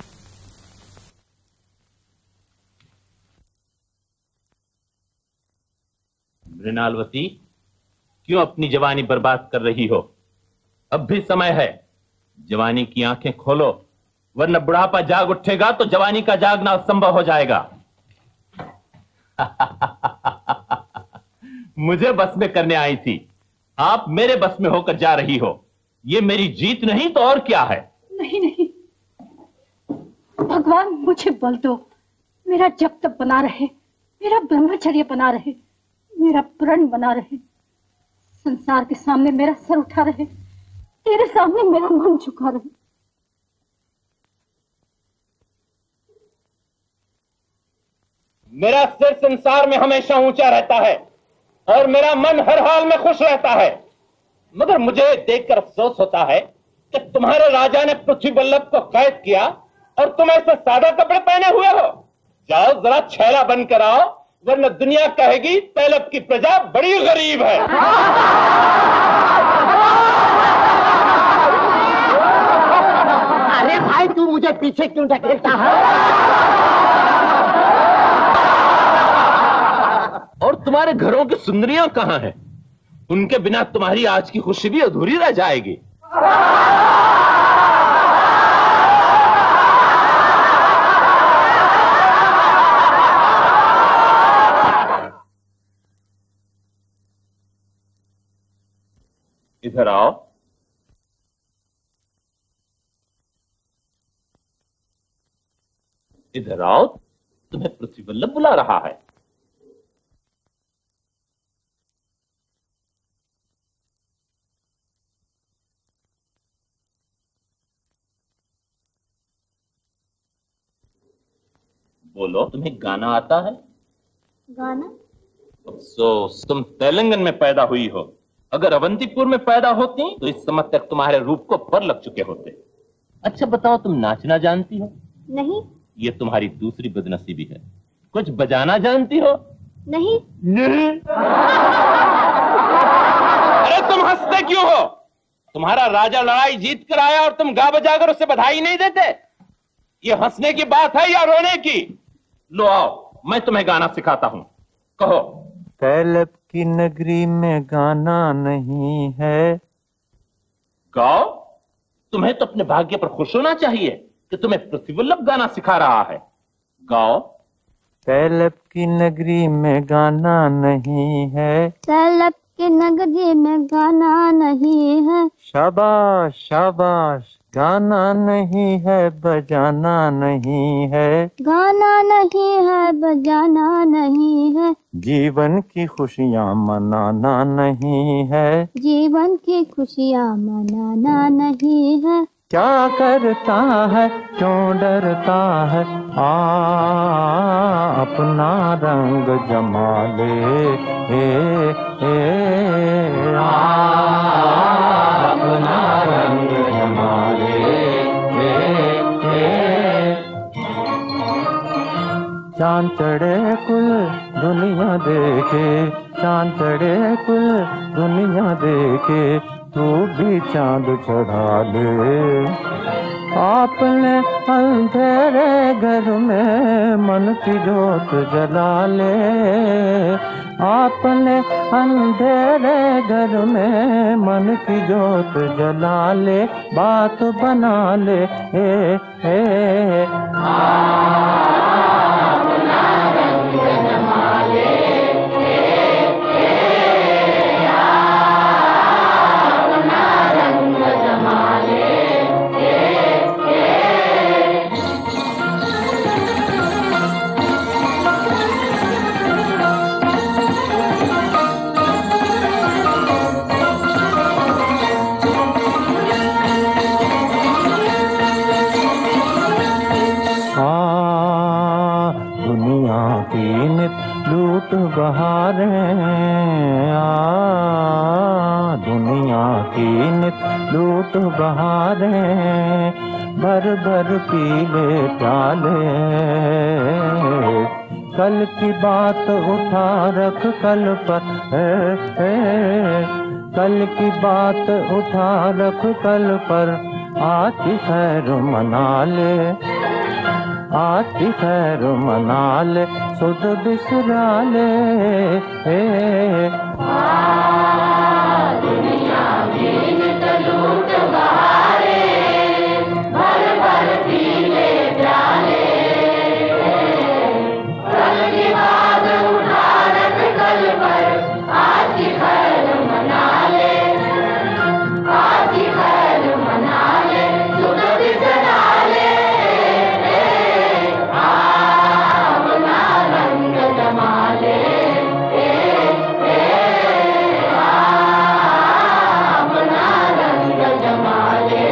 मृणालवती, क्यों अपनी जवानी बर्बाद कर रही हो? अब भी समय है, जवानी की आंखें खोलो, वरना बुढ़ापा जाग उठेगा तो जवानी का जागना असंभव हो जाएगा। मुझे बस में करने आई थी, आप मेरे बस में होकर जा रही हो। ये मेरी जीत नहीं तो और क्या है? नहीं नहीं, भगवान मुझे बल दो, मेरा जप तप बना रहे, मेरा ब्रह्मचर्य बना रहे, मेरा प्रण बना रहे, संसार के सामने मेरा सर उठा रहे, तेरे सामने मेरा मन झुका रहे। मेरा सिर संसार में हमेशा ऊंचा रहता है और मेरा मन हर हाल में खुश रहता है, मगर मुझे देखकर अफसोस होता है कि तुम्हारे राजा ने पृथ्वी बल्लभ को कैद किया और तुम ऐसे सादा कपड़े पहने हुए हो। जाओ जरा छैला बनकर आओ, वरना दुनिया कहेगी तैलब की प्रजा बड़ी गरीब है। अरे भाई, तू मुझे पीछे क्यों ढकेलता है? और तुम्हारे घरों की सुंदरियां कहां हैं? उनके बिना तुम्हारी आज की खुशी भी अधूरी रह जाएगी। इधर आओ। इधर आओ, तुम्हें पृथ्वी बल्लभ बुला रहा है। बोलो, तुम्हें गाना आता है? गाना? अफसोस, तुम तेलंगन में पैदा हुई हो। अगर अवंतीपुर में पैदा होती तो इस समय तक तुम्हारे रूप को पर लग चुके होते। अच्छा बताओ, तुम नाचना जानती हो? नहीं। ये तुम्हारी दूसरी बदनसीबी है। कुछ बजाना जानती हो? नहीं। नहीं। अरे तुम हंसते क्यों हो? तुम्हारा राजा लड़ाई जीत कर आया और तुम गा बजा कर उसे बधाई नहीं देते? ये हंसने की बात है या रोने की? लो आओ, मैं तुम्हें गाना सिखाता हूं। कहो। तैलब की नगरी में गाना नहीं है। गाओ। तुम्हें तो अपने भाग्य पर खुश होना चाहिए कि तुम्हें पृथ्वीवल्लभ गाना सिखा रहा है। गाओ। तैलब की नगरी में गाना नहीं है। तैलब की नगरी में गाना नहीं है। शाबाश शाबाश, गाना नहीं है बजाना नहीं है। गाना नहीं है बजाना नहीं है। जीवन की खुशियाँ मनाना नहीं है। जीवन की खुशियाँ मनाना नहीं है। क्या करता है, क्यों डरता है, अपना रंग जमा ले, अपना रंग जमा ले। चांद चढ़े कुल दुनिया देखे, चांद चढ़े कुल दुनिया देखे, तू भी चांद चढ़ा ले। आपने अंधेरे घर में मन की जोत जला ले। आपने अंधेरे घर में मन की जोत जला ले। बात बना ले, बहारें दुनिया की नित लूट बहारें, भर भर पीले प्याले। कल की बात उठा रख कल पर, कल की बात उठा रख कल पर, आज की खैर मना ले, आज की खैर मना ले, सुध बिसरा ले। दुनिया की नित लूट बहारे, भर भर पीले प्याले। कल की बात उठा रख कल पर, आज की खैर मना ले, आज की खैर मना ले, सुध बिसरा ले। अपना रंग जमा ले, अपना रंग जमा ले।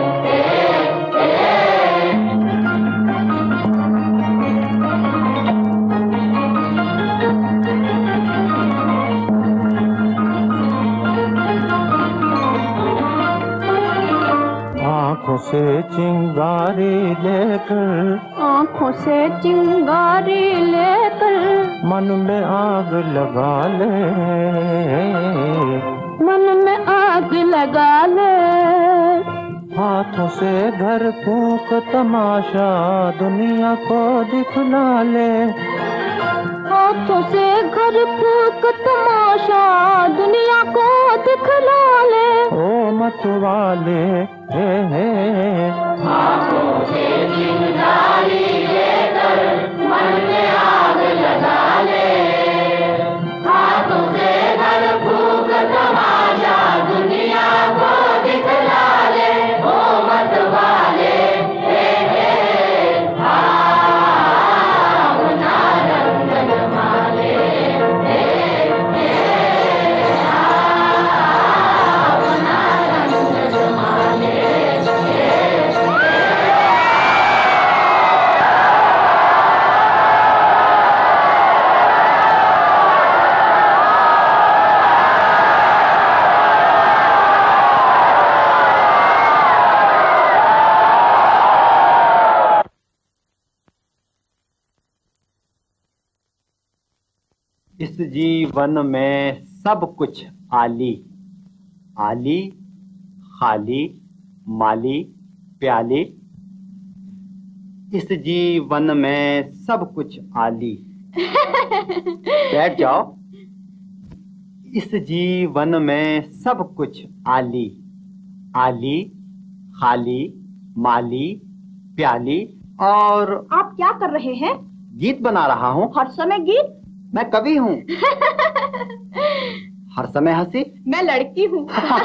आँखों से चिंगारी लेकर, आँखों से चिंगारी लेकर, मन में आग लगा ले, मन में आग लगा ले। हाथों से घर फूंक तमाशा दुनिया को दिखला ले। हाथों से घर फूंक तमाशा दुनिया को दिखला ले। ओ मत वाले आँखों से चिंगारी लेकर, मन में आग लगा ले। हाथों से घर फूंक तमाशा दुनिया को दिखला ले। ओ मत वाले अपना रंग जमा ले, अपना रंग जमा ले। इस जीवन में सब कुछ आली, आली खाली माली प्याली। इस जीवन में सब कुछ आली। बैठ जाओ। इस जीवन में सब कुछ आली, आली खाली माली प्याली। और आप क्या कर रहे हैं? गीत बना रहा हूँ। हर समय गीत? मैं कवि हूँ। हर समय हंसी। मैं लड़की हूँ।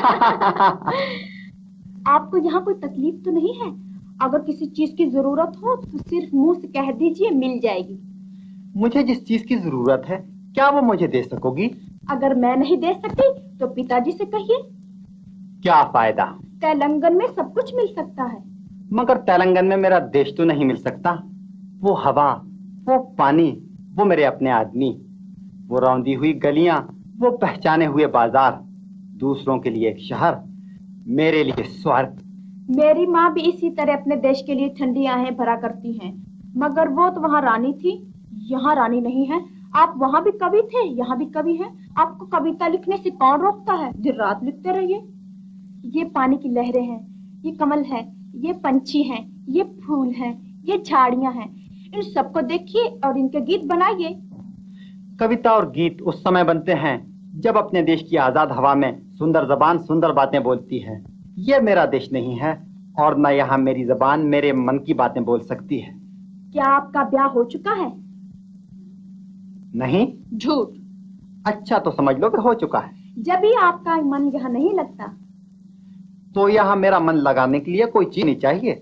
आपको यहाँ कोई तकलीफ तो नहीं है? अगर किसी चीज की जरूरत हो तो सिर्फ मुंह से कह दीजिए, मिल जाएगी। मुझे जिस चीज की जरूरत है क्या वो मुझे दे सकोगी? अगर मैं नहीं दे सकती तो पिताजी से कहिए। क्या फायदा? तेलंगन में सब कुछ मिल सकता है। मगर तेलंगन में मेरा देश तो नहीं मिल सकता। वो हवा, वो पानी, वो मेरे अपने आदमी, वो रौंदी हुई गलियां, वो पहचाने हुए बाजार, दूसरों के लिए एक शहर, मेरे लिए स्वर्ग। मेरी माँ भी इसी तरह अपने देश के लिए ठंडी आहें भरा करती हैं, मगर वो तो वहाँ रानी थी, यहाँ रानी नहीं है। आप वहाँ भी कवि थे, यहाँ भी कवि हैं। आपको कविता लिखने से कौन रोकता है? दिन रात लिखते रहिए। ये पानी की लहरें हैं, ये कमल है, ये पंछी हैं, ये फूल हैं, ये झाड़ियाँ हैं। इन सबको देखिए और इनके गीत बनाइए। कविता और गीत उस समय बनते हैं जब अपने देश की आजाद हवा में सुंदर जबान सुंदर बातें बोलती है। ये मेरा देश नहीं है और न यहाँ मेरी जबान मेरे मन की बातें बोल सकती है। क्या आपका ब्याह हो चुका है? नहीं। झूठ। अच्छा तो समझ लो कि हो चुका है। जब भी आपका मन यहाँ नहीं लगता तो यहाँ मेरा मन लगाने के लिए कोई चीज नहीं चाहिए।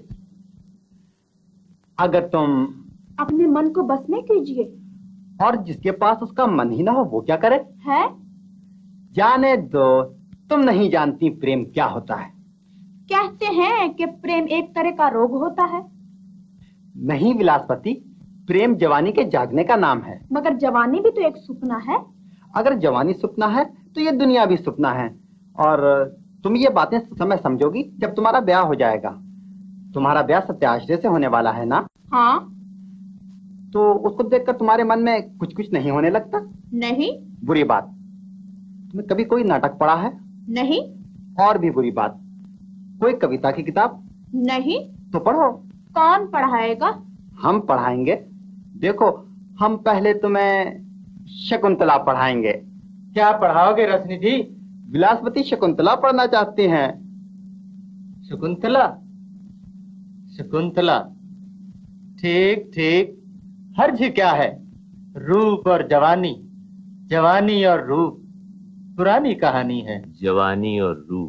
अगर तुम अपने मन को बस में कीजिए। और जिसके पास उसका मन ही ना हो वो क्या करे? है? जाने दो, तुम नहीं जानती प्रेम क्या होता है। कहते हैं कि प्रेम एक तरह का रोग होता है। नहीं विलासवती, प्रेम जवानी के जागने का नाम है। मगर जवानी भी तो एक सपना है। अगर जवानी सपना है तो ये दुनिया भी सपना है। और तुम ये बातें समय समझोगी जब तुम्हारा ब्याह हो जाएगा। तुम्हारा ब्याह सत्याश्रय से होने वाला है ना? हाँ। तो उसको देखकर तुम्हारे मन में कुछ कुछ नहीं होने लगता? नहीं। बुरी बात, तुमने कभी कोई नाटक पढ़ा है? नहीं। और भी बुरी बात, कोई कविता की किताब? नहीं। तो पढ़ो। कौन पढ़ाएगा? हम पढ़ाएंगे। देखो, हम पहले तुम्हें शकुंतला पढ़ाएंगे। क्या पढ़ाओगे रश्मिजी? विलासवती शकुंतला पढ़ना चाहती हैं। शकुंतला? शकुंतला, ठीक ठीक। हर्ज क्या है? रूप और जवानी, जवानी और रूप, पुरानी कहानी है। जवानी और रूप,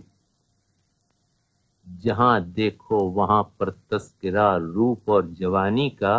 जहां देखो वहां पर तस्करा रूप और जवानी का।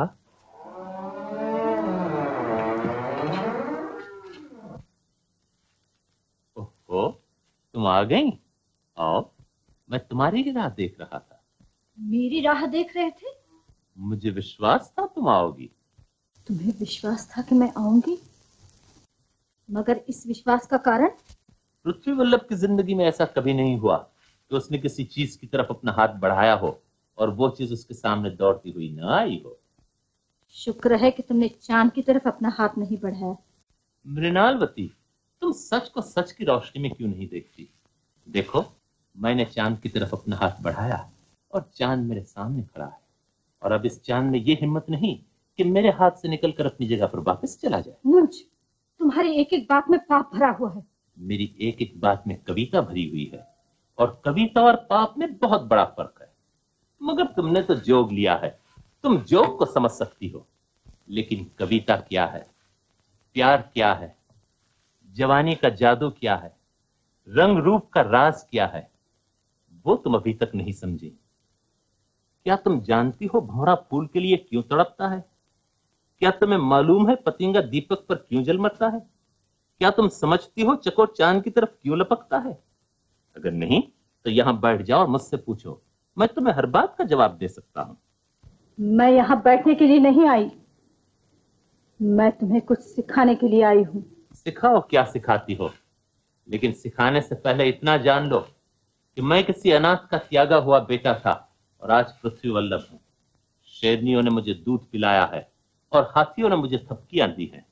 ओहो, तुम आ गई? आओ, मैं तुम्हारी राह देख रहा था। मेरी राह देख रहे थे? मुझे विश्वास था तुम आओगी। तुम्हें विश्वास था कि मैं आऊंगी? मगर इस विश्वास का कारण? पृथ्वी वल्लभ की जिंदगी में ऐसा कभी नहीं हुआ कि उसने किसी चीज की तरफ अपना हाथ बढ़ाया हो और वो चीज उसके सामने दौड़ती हुई न आई हो। शुक्र है कि तुमने चांद की तरफ अपना हाथ नहीं बढ़ाया। मृणालवती, तुम सच को सच की रोशनी में क्यों नहीं देखती? देखो, मैंने चांद की तरफ अपना हाथ बढ़ाया और चांद मेरे सामने खड़ा है। और अब इस चांद में ये हिम्मत नहीं कि मेरे हाथ से निकलकर अपनी जगह पर वापस चला जाए। मुझ, तुम्हारी एक एक बात में पाप भरा हुआ है। मेरी एक एक बात में कविता भरी हुई है और कविता और पाप में बहुत बड़ा फर्क है। मगर तुमने तो जोग लिया है, तुम जोग को समझ सकती हो, लेकिन कविता क्या है, प्यार क्या है, जवानी का जादू क्या है, रंग रूप का राज क्या है, वो तुम अभी तक नहीं समझी। क्या तुम जानती हो भंवरा फूल के लिए क्यों तड़पता है? क्या तुम्हें मालूम है पतंगा दीपक पर क्यों जल मरता है? क्या तुम समझती हो चकोर चांद की तरफ क्यों लपकता है? अगर नहीं तो यहां बैठ जाओ और मुझसे पूछो, मैं तुम्हें हर बात का जवाब दे सकता हूं। मैं यहाँ बैठने के लिए नहीं आई, मैं तुम्हें कुछ सिखाने के लिए आई हूँ। सिखाओ, क्या सिखाती हो? लेकिन सिखाने से पहले इतना जान लो कि मैं किसी अनाथ का त्यागा हुआ बेटा था और आज पृथ्वी वल्लभ हूं। शेरनियों ने मुझे दूध पिलाया है और हाथियों ने मुझे थपकियां दी हैं।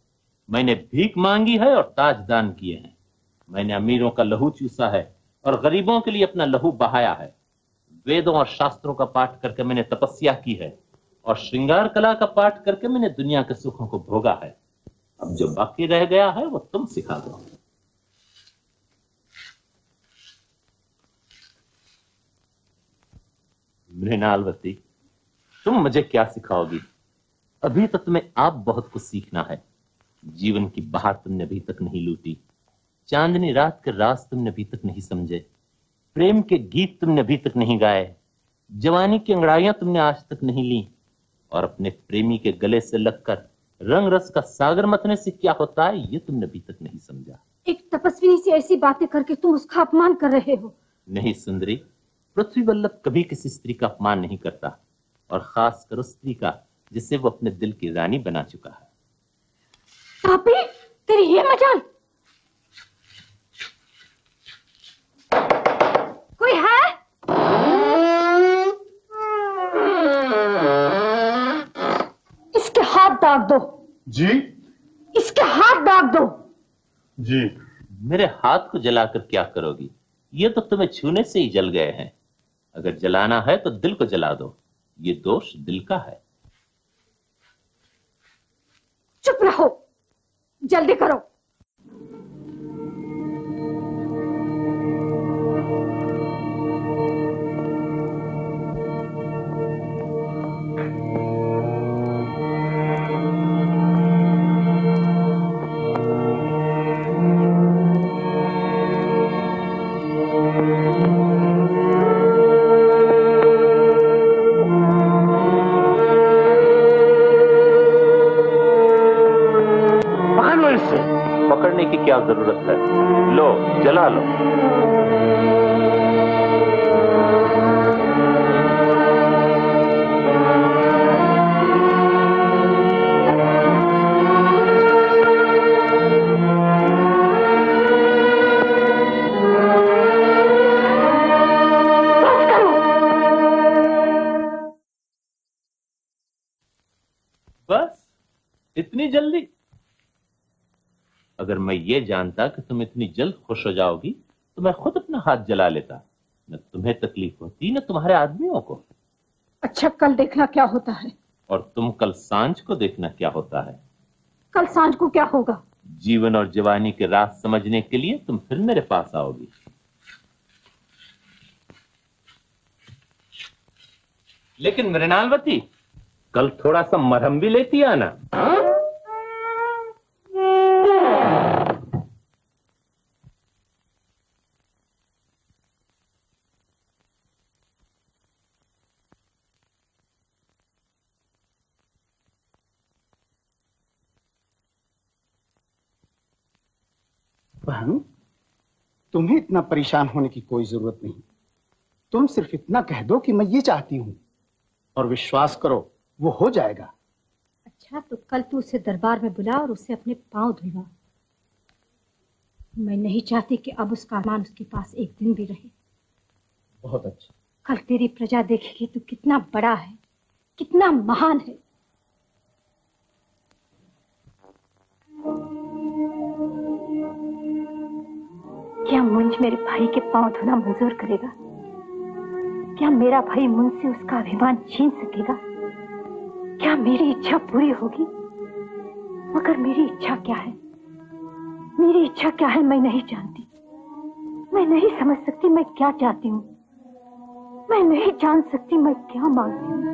मैंने भीख मांगी है और ताज दान किए हैं। मैंने अमीरों का लहू चूसा है और गरीबों के लिए अपना लहू बहाया है। वेदों और शास्त्रों का पाठ करके मैंने तपस्या की है और श्रृंगार कला का पाठ करके मैंने दुनिया के सुखों को भोगा है। अब जो बाकी रह गया है वो तुम सिखा दो। मृणालवती, तुम मुझे क्या सिखाओगी? अभी तो तुम्हें आप बहुत कुछ सीखना है। जीवन की बहार तुमने अभी तक नहीं लूटी, चांदनी रात के राज तुमने अभी तक नहीं समझे, प्रेम के गीत तुमने अभी तक नहीं गाए, जवानी की अंगड़ाइयां तुमने आज तक नहीं ली, और अपने प्रेमी के गले से लगकर रंग रस का सागर मतने से क्या होता है ये तुमने अभी तक नहीं समझा। एक तपस्विनी से ऐसी बातें करके तुम उसका अपमान कर रहे हो। नहीं सुंदरी, पृथ्वी वल्लभ कभी किसी स्त्री का अपमान नहीं करता, और खासकर उस स्त्री का जिसे वो अपने दिल की रानी बना चुका है। तापी, तेरी ये मजाल! कोई है? इसके हाथ दाग दो। जी? इसके हाथ दाग दो। जी। मेरे हाथ को जलाकर क्या करोगी? ये तो तुम्हें छूने से ही जल गए हैं। अगर जलाना है तो दिल को जला दो, ये दोष दिल का है। चुप रहो, जल्दी करो। पकड़ने की क्या जरूरत है? लो, जला लो। बस इतनी जल्दी? अगर मैं ये जानता कि तुम इतनी जल्द खुश हो जाओगी तो मैं खुद अपना हाथ जला लेता। न तुम्हें तकलीफ होती न तुम्हारे आदमियों को। अच्छा, कल देखना क्या होता है। और तुम कल सांझ को देखना क्या होता है। कल सांझ को क्या होगा? जीवन और जवानी के राज समझने के लिए तुम फिर मेरे पास आओगी। लेकिन मृणालवती, कल थोड़ा सा मरहम भी लेती आना। बहन, तुम्हें इतना परेशान होने की कोई जरूरत नहीं। तुम सिर्फ इतना कह दो कि मैं ये चाहती हूं, और विश्वास करो वो हो जाएगा। अच्छा, तो कल तू उसे दरबार में बुला और उसे अपने पांव धुलवा। मैं नहीं चाहती कि अब उसका अरमान उसके पास एक दिन भी रहे। बहुत अच्छा। कल तेरी प्रजा देखेगी तू कितना बड़ा है, कितना महान है। क्या मुंज मेरे भाई के पांव धोना मंजूर करेगा? क्या मेरा भाई मुझ से उसका अभिमान छीन सकेगा? क्या मेरी इच्छा पूरी होगी? मगर मेरी इच्छा क्या है? मेरी इच्छा क्या है मैं नहीं जानती। मैं नहीं समझ सकती मैं क्या चाहती हूँ। मैं नहीं जान सकती मैं क्या मांगती हूँ।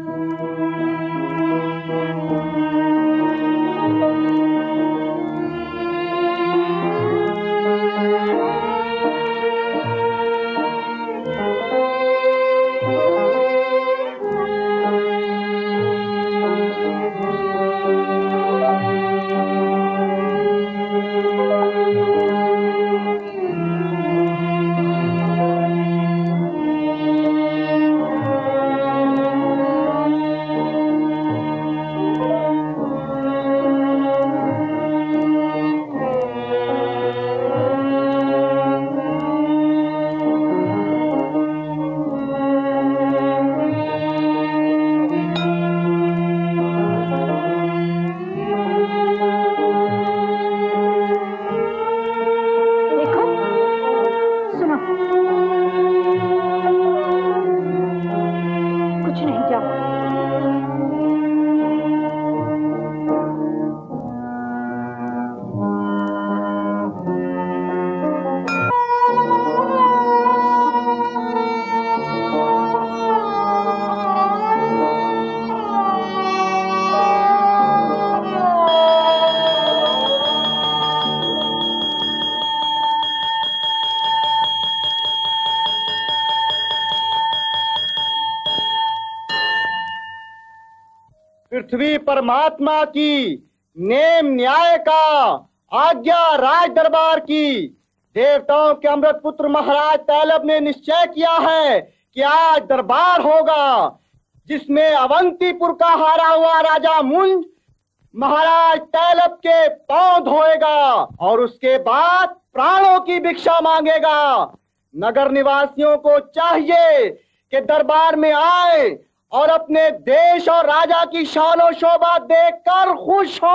पृथ्वी परमात्मा की, नेम न्याय का, आज्ञा राज दरबार की। देवताओं के अमृत पुत्र महाराज तैलब ने निश्चय किया है कि आज दरबार होगा जिसमें अवंतीपुर का हारा हुआ राजा मुंज महाराज तैलब के पांव धोएगा और उसके बाद प्राणों की भिक्षा मांगेगा। नगर निवासियों को चाहिए कि दरबार में आए और अपने देश और राजा की शान और शोभा देखकर खुश हो।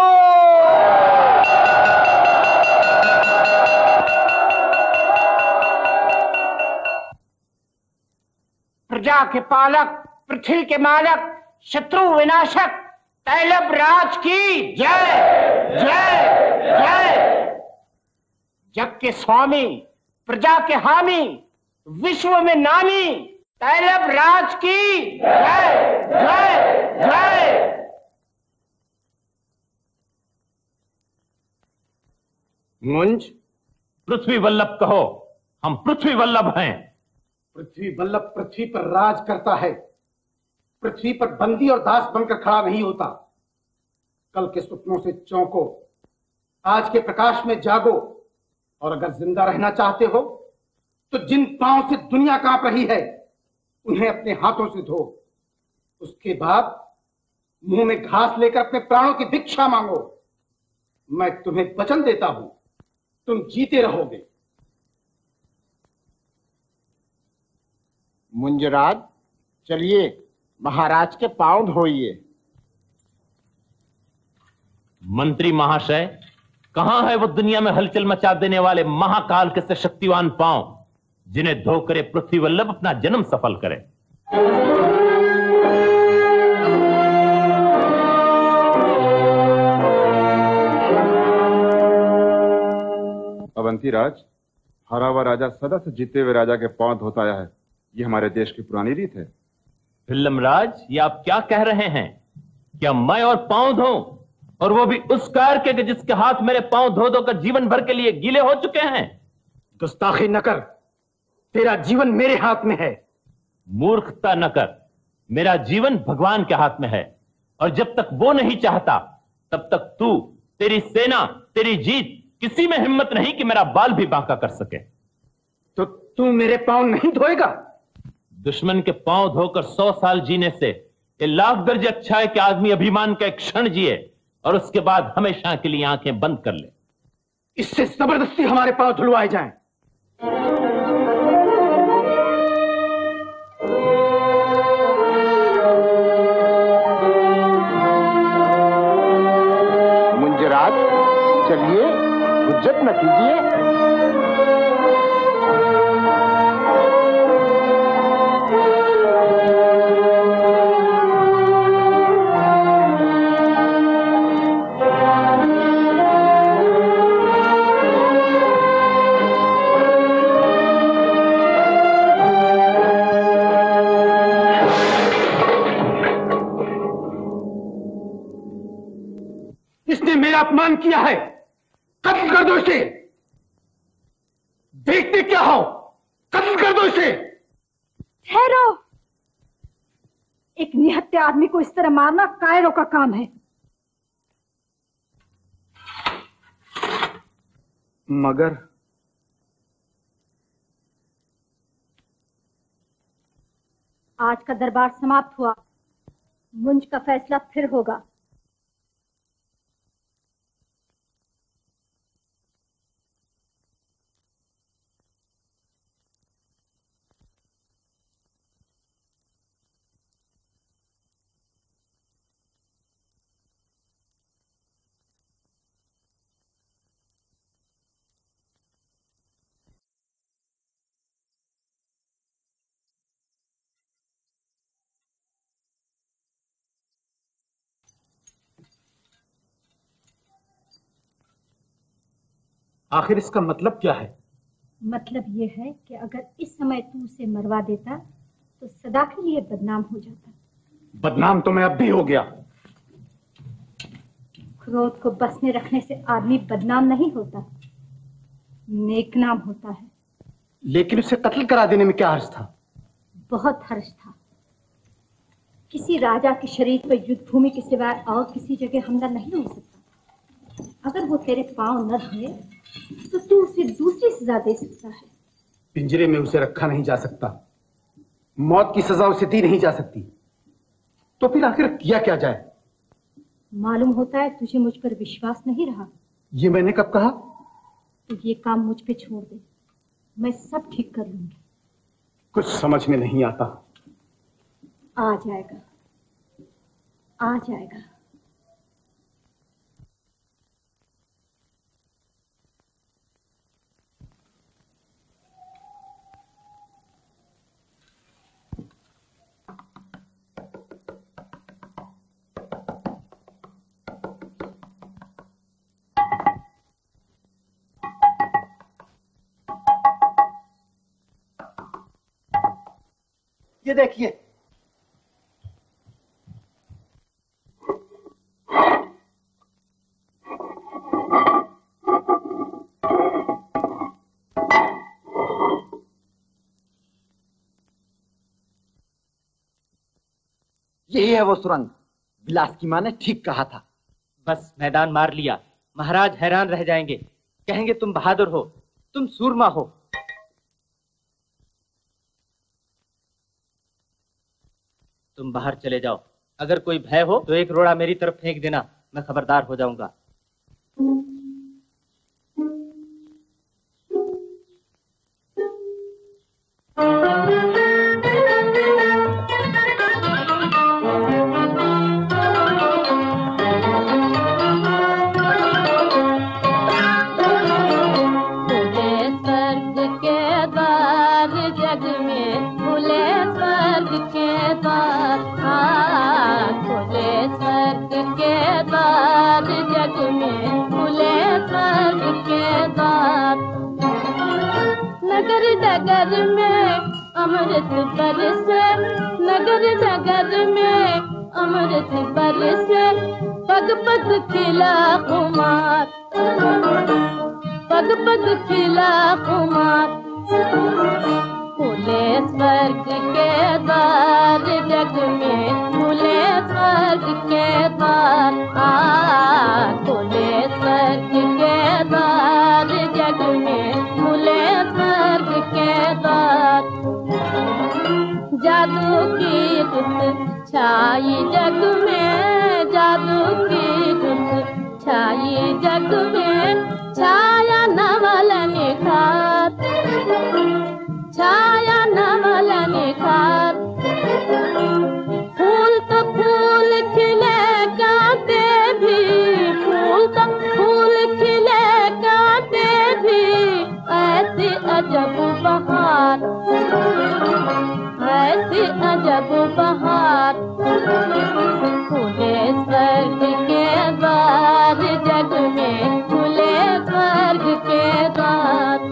प्रजा के पालक, पृथ्वी के मालक, शत्रु विनाशक तैलब राज की जय जय जय। जग के स्वामी, प्रजा के हामी, विश्व में नामी तैलब राज की जय जय जय। मुंज, पृथ्वी वल्लभ कहो, हम पृथ्वी वल्लभ हैं। पृथ्वी वल्लभ पृथ्वी पर राज करता है, पृथ्वी पर बंदी और दास बनकर खड़ा नहीं होता। कल के सपनों से चौंको, आज के प्रकाश में जागो, और अगर जिंदा रहना चाहते हो तो जिन पांव से दुनिया कांप रही है उन्हें अपने हाथों से धो। उसके बाद मुंह में घास लेकर अपने प्राणों की भिक्षा मांगो। मैं तुम्हें वचन देता हूं, तुम जीते रहोगे। मुंजराज, चलिए महाराज के पांव धोइए। मंत्री महाशय, कहां है वो दुनिया में हलचल मचा देने वाले महाकाल के से शक्तिवान पांव जिन्हें धोकर पृथ्वी वल्लभ अपना जन्म सफल करे। अवंती राज, हारा हुआ राजा सदा से जीते हुए राजा के पांव धोता आया है। ये हमारे देश की पुरानी रीत है। फिल्म राज, ये आप क्या कह रहे हैं? क्या मैं और पांव धोऊं, और वो भी उस कार के जिसके हाथ मेरे पांव धो धो कर जीवन भर के लिए गीले हो चुके हैं? गुस्ताखी न कर, तेरा जीवन मेरे हाथ में है। मूर्खता न कर, मेरा जीवन भगवान के हाथ में है, और जब तक वो नहीं चाहता तब तक तू, तेरी सेना, तेरी जीत, किसी में हिम्मत नहीं कि मेरा बाल भी बांका कर सके। तो तू मेरे पांव नहीं धोएगा? दुश्मन के पांव धोकर 100 साल जीने से ये लाख दर्जे अच्छा है कि आदमी अभिमान का एक क्षण जिए और उसके बाद हमेशा के लिए आंखें बंद कर ले। इससे जबरदस्ती हमारे पांव धुलवाए जाएं। मुंजराज, चलिए, हुज्जत न कीजिए। इसने मेरा अपमान किया है, कत्ल कर दो इसे। देखते क्या हो, कत्ल कर दो इसे। ठहरो, एक निहत्थे आदमी को इस तरह मारना कायरों का काम है। मगर आज का दरबार समाप्त हुआ, मुंज का फैसला फिर होगा। आखिर इसका मतलब क्या है? मतलब ये है कि अगर इस समय तू उसे मरवा देता तो सदा के लिए बदनाम हो जाता। बदनाम तो मैं अब भी हो गया। क्रोध को बस में रखने से आदमी बदनाम नहीं होता, नेकनाम होता है। लेकिन उसे कत्ल करा देने में क्या हर्ज था? बहुत हर्ज था। किसी राजा के शरीर पर युद्ध भूमि के सिवाय और किसी जगह हमला नहीं हो सकता। अगर वो तेरे पांव न धोए तो तू उसे दूसरी सजा दे सकता है। पिंजरे में उसे रखा नहीं जा सकता, मौत की सजा उसे दी नहीं जा सकती, तो फिर आखिर किया क्या जाए? मालूम होता है तुझे मुझ पर विश्वास नहीं रहा। ये मैंने कब कहा? तो ये काम मुझ पे छोड़ दे, मैं सब ठीक कर लूंगी। कुछ समझ में नहीं आता। आ जाएगा, आ जाएगा। ये देखिए, यही है वो सुरंग। बिलास की माँ ने ठीक कहा था। बस मैदान मार लिया, महाराज हैरान रह जाएंगे, कहेंगे तुम बहादुर हो, तुम सूरमा हो। तुम बाहर चले जाओ, अगर कोई भय हो तो एक रोड़ा मेरी तरफ फेंक देना, मैं खबरदार हो जाऊंगा। नगर में अमृत बरसे, नगर नगर में अमृत बरसे, पग पग खिला कुमार, पग पग खिला कुमार। खुले स्वर्ग के द्वार जग में, खुले स्वर्ग के द्वार, खुले स्वर्ग के द्वार जग में, खुले स्वर्ग के द्वार। जादू की धुन छाई जग में, जादू की धुन छाई जग में, छाया नवल निखार, छाया नवल निखार। फूल तो फूल खिले कांटे भी, फूल तो फूल खिले कांटे भी, ऐसी अजब बहार, ऐसी अजब बहार। खुले स्वर्ग के द्वार जग में, खुले स्वर्ग के द्वार।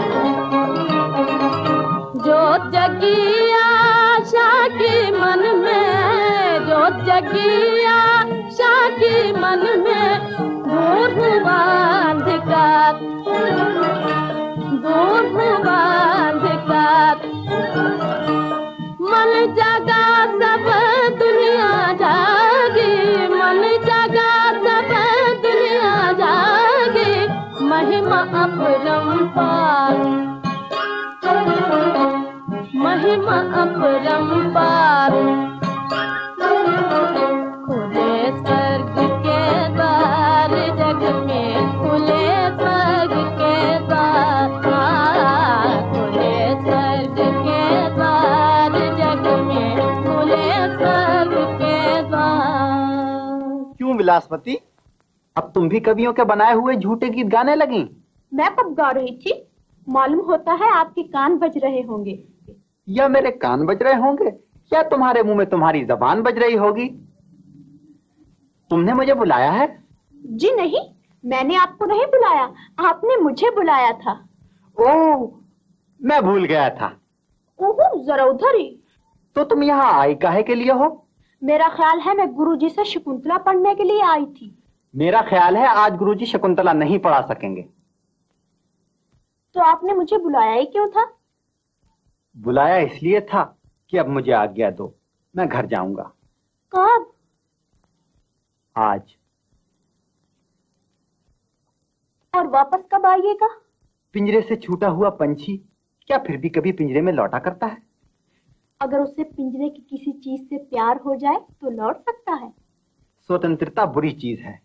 जो जगी आशा की मन में, जो जगी आशा की मन में, दूर हुआ अंधकार, दूर हुआ अंधकार। मन जगा सब दुनिया जागी, मन जगा सब दुनिया जागी, महिमा अपरंपार, महिमा अपरंपार। खुले स्वर्ग के द्वार जग में, खुले स्वर्ग के द्वार, खुले स्वर्ग के द्वार जग में, खुले स्वर्ग के द्वार। क्यों विलासवती, अब तुम भी कवियों के बनाए हुए झूठे गीत गाने लगी? मैं कब गा रही थी? मालूम होता है आपके कान बज रहे होंगे। या मेरे कान बज रहे होंगे, या तुम्हारे मुंह में तुम्हारी जबान बज रही होगी। तुमने मुझे बुलाया है? जी नहीं, मैंने आपको नहीं बुलाया, आपने मुझे बुलाया था। ओह, मैं भूल गया था। ओहो, जरा उधर ही। तो तुम यहाँ आई काहे के लिए हो? मेरा ख्याल है मैं गुरुजी से शकुंतला पढ़ने के लिए आई थी। मेरा ख्याल है आज गुरुजी शकुंतला नहीं पढ़ा सकेंगे। तो आपने मुझे बुलाया ही क्यों था? बुलाया इसलिए था कि अब मुझे आज्ञा दो, मैं घर जाऊंगा। कब? आज। और वापस कब आइएगा? पिंजरे से छूटा हुआ पंछी क्या फिर भी कभी पिंजरे में लौटा करता है? अगर उसे पिंजरे की किसी चीज से प्यार हो जाए तो लौट सकता है। स्वतंत्रता बुरी चीज है।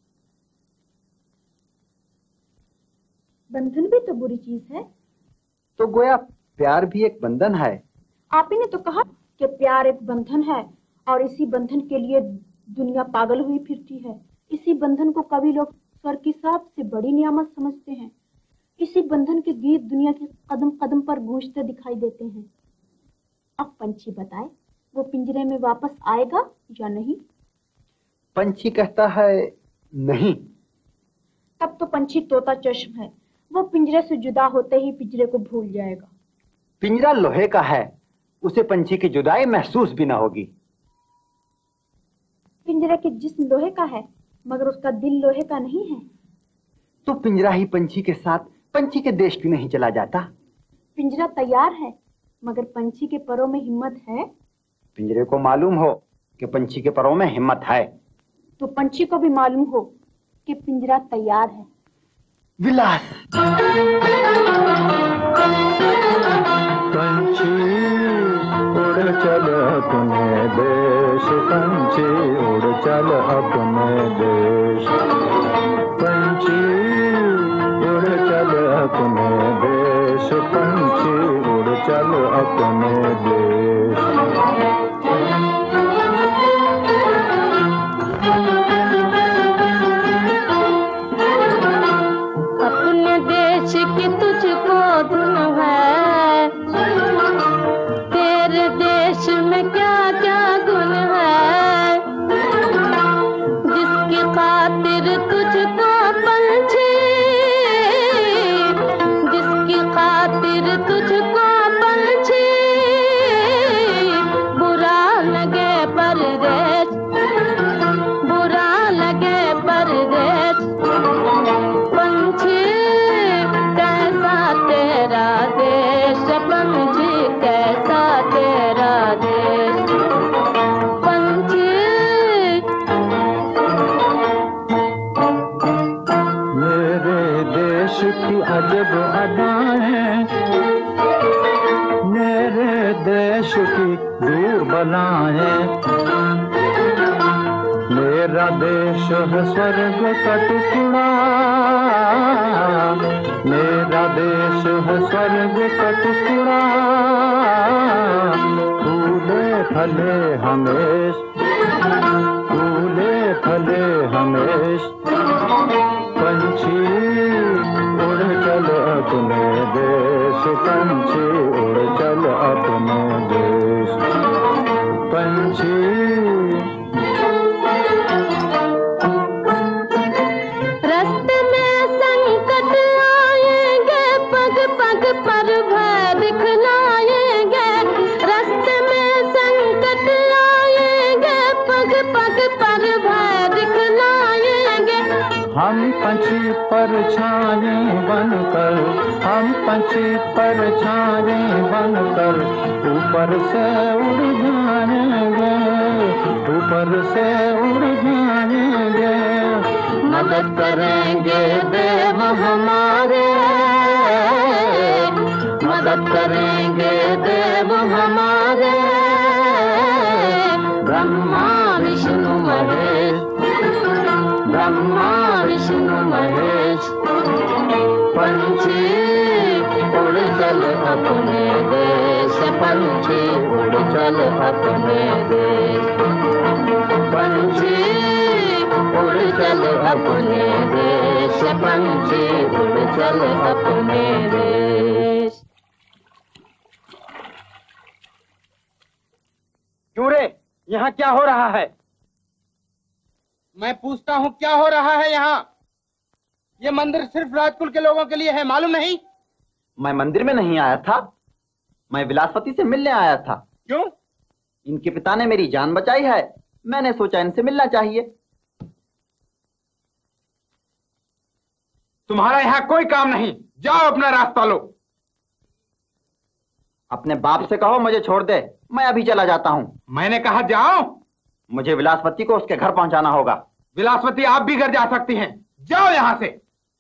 बंधन भी तो बुरी चीज है। तो गोया प्यार भी एक बंधन है। आप ही ने तो कहा कि प्यार एक बंधन है और इसी बंधन के लिए दुनिया पागल हुई फिरती है। इसी बंधन को कभी लोग स्वर्ग की सबसे बड़ी नियामत समझते हैं। इसी बंधन के गीत दुनिया के कदम कदम पर गूंजते दिखाई देते हैं। अब पंछी बताए, वो पिंजरे में वापस आएगा या नहीं? पंछी कहता है नहीं। तब तो पंछी तोता चश्म है। वो पिंजरे से जुदा होते ही पिंजरे को भूल जाएगा। पिंजरा लोहे का है, उसे पंछी की जुदाई महसूस भी ना होगी। पिंजरे के जिस्म लोहे का है मगर उसका दिल लोहे का नहीं है। तो पिंजरा ही पंछी के साथ पंछी के देश क्यों नहीं चला जाता? पिंजरा तैयार है मगर पंछी के परों में हिम्मत है। पिंजरे को मालूम हो कि पंछी के परों में हिम्मत है, तो पंछी को भी मालूम हो कि पिंजरा तैयार है। विलास। पंछी उड़ चल अपने देश, पंछी उड़ चल अपने देश, पंछी उड़ चल अपने देश, पंछी उड़ चल अपने देश। अपने देश की तुझको धुन है, तेरे देश में क्या क्या गुण है, जिसकी खातिर तुझको पंछी, जिसकी खातिर तुझको पंछी, बुरा लगे परदेश, बुरा लगे परदेश, पंछी कैसा तेरा देश, पंछी कैसा तेरा देश, पंछी। मेरे देश की अजब अदाएं, मेरे देश की दूर बलाएं, मेरा देश है स्वर्ग का टुकड़ा, मेरा देश है स्वर्ग का टुकड़ा, फूले फले हमेश, फूले फले हमेश, पंछी उड़ चल अपने देश, पंछी उड़ चल अपने देश, पंछी। रास्ते में संकट आएंगे, पग पग पर भय दिखलाएंगे, रास्ते में संकट आएंगे, पग पग पर भय दिखलाएंगे। हम पंछी परछाएं बनकर, हम पंछी परछाएं बनकर, ऊपर से उड़ जाएंगे, ऊपर से उड़ जाएंगे, मदद करेंगे देव हमारे, मदद करेंगे देव हमारे, ब्रह्मा विष्णु महेश, ब्रह्मा विष्णु महेश, पंछी उड़ चल अपने देश, पंछी उड़ चल अपने देश, पंछी उड़ चल अपने देश, पंछी उड़ चल अपने देश। क्यों रे, यहाँ क्या हो रहा है? मैं पूछता हूँ क्या हो रहा है यहाँ? ये मंदिर सिर्फ राजकुल के लोगों के लिए है, मालूम नहीं? मैं मंदिर में नहीं आया था, मैं विलासवती से मिलने आया था। क्यों? इनके पिता ने मेरी जान बचाई है, मैंने सोचा इनसे मिलना चाहिए। तुम्हारा यहाँ कोई काम नहीं, जाओ अपना रास्ता लो। अपने बाप से कहो मुझे छोड़ दे, मैं अभी चला जाता हूँ। मैंने कहा जाओ। मुझे विलासवती को उसके घर पहुंचाना होगा। विलासवती आप भी घर जा सकती हैं, जाओ यहां से।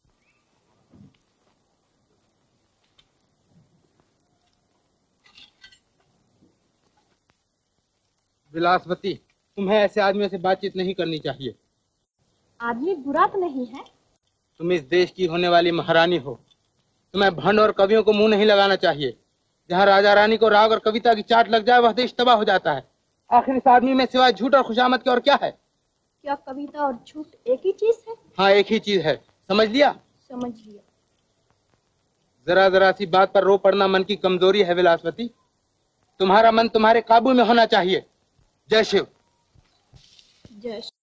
विलासवती, तुम्हें ऐसे आदमियों से बातचीत नहीं करनी चाहिए। आदमी बुरा तो नहीं है। तुम इस देश की होने वाली महारानी हो, तुम्हें भंड और कवियों को मुंह नहीं लगाना चाहिए। जहाँ राजा रानी को राग और कविता की चाट लग जाए वह देश तबाह हो जाता है। आखिर इस आदमी में सिवाय झूठ और खुशामद के और क्या है? क्या कविता और झूठ एक ही चीज है? हाँ, एक ही चीज है, समझ लिया? समझ लिया। जरा जरा सी बात पर रो पड़ना मन की कमजोरी है विलासवती। तुम्हारा मन तुम्हारे काबू में होना चाहिए। जय शिव। जय शिव।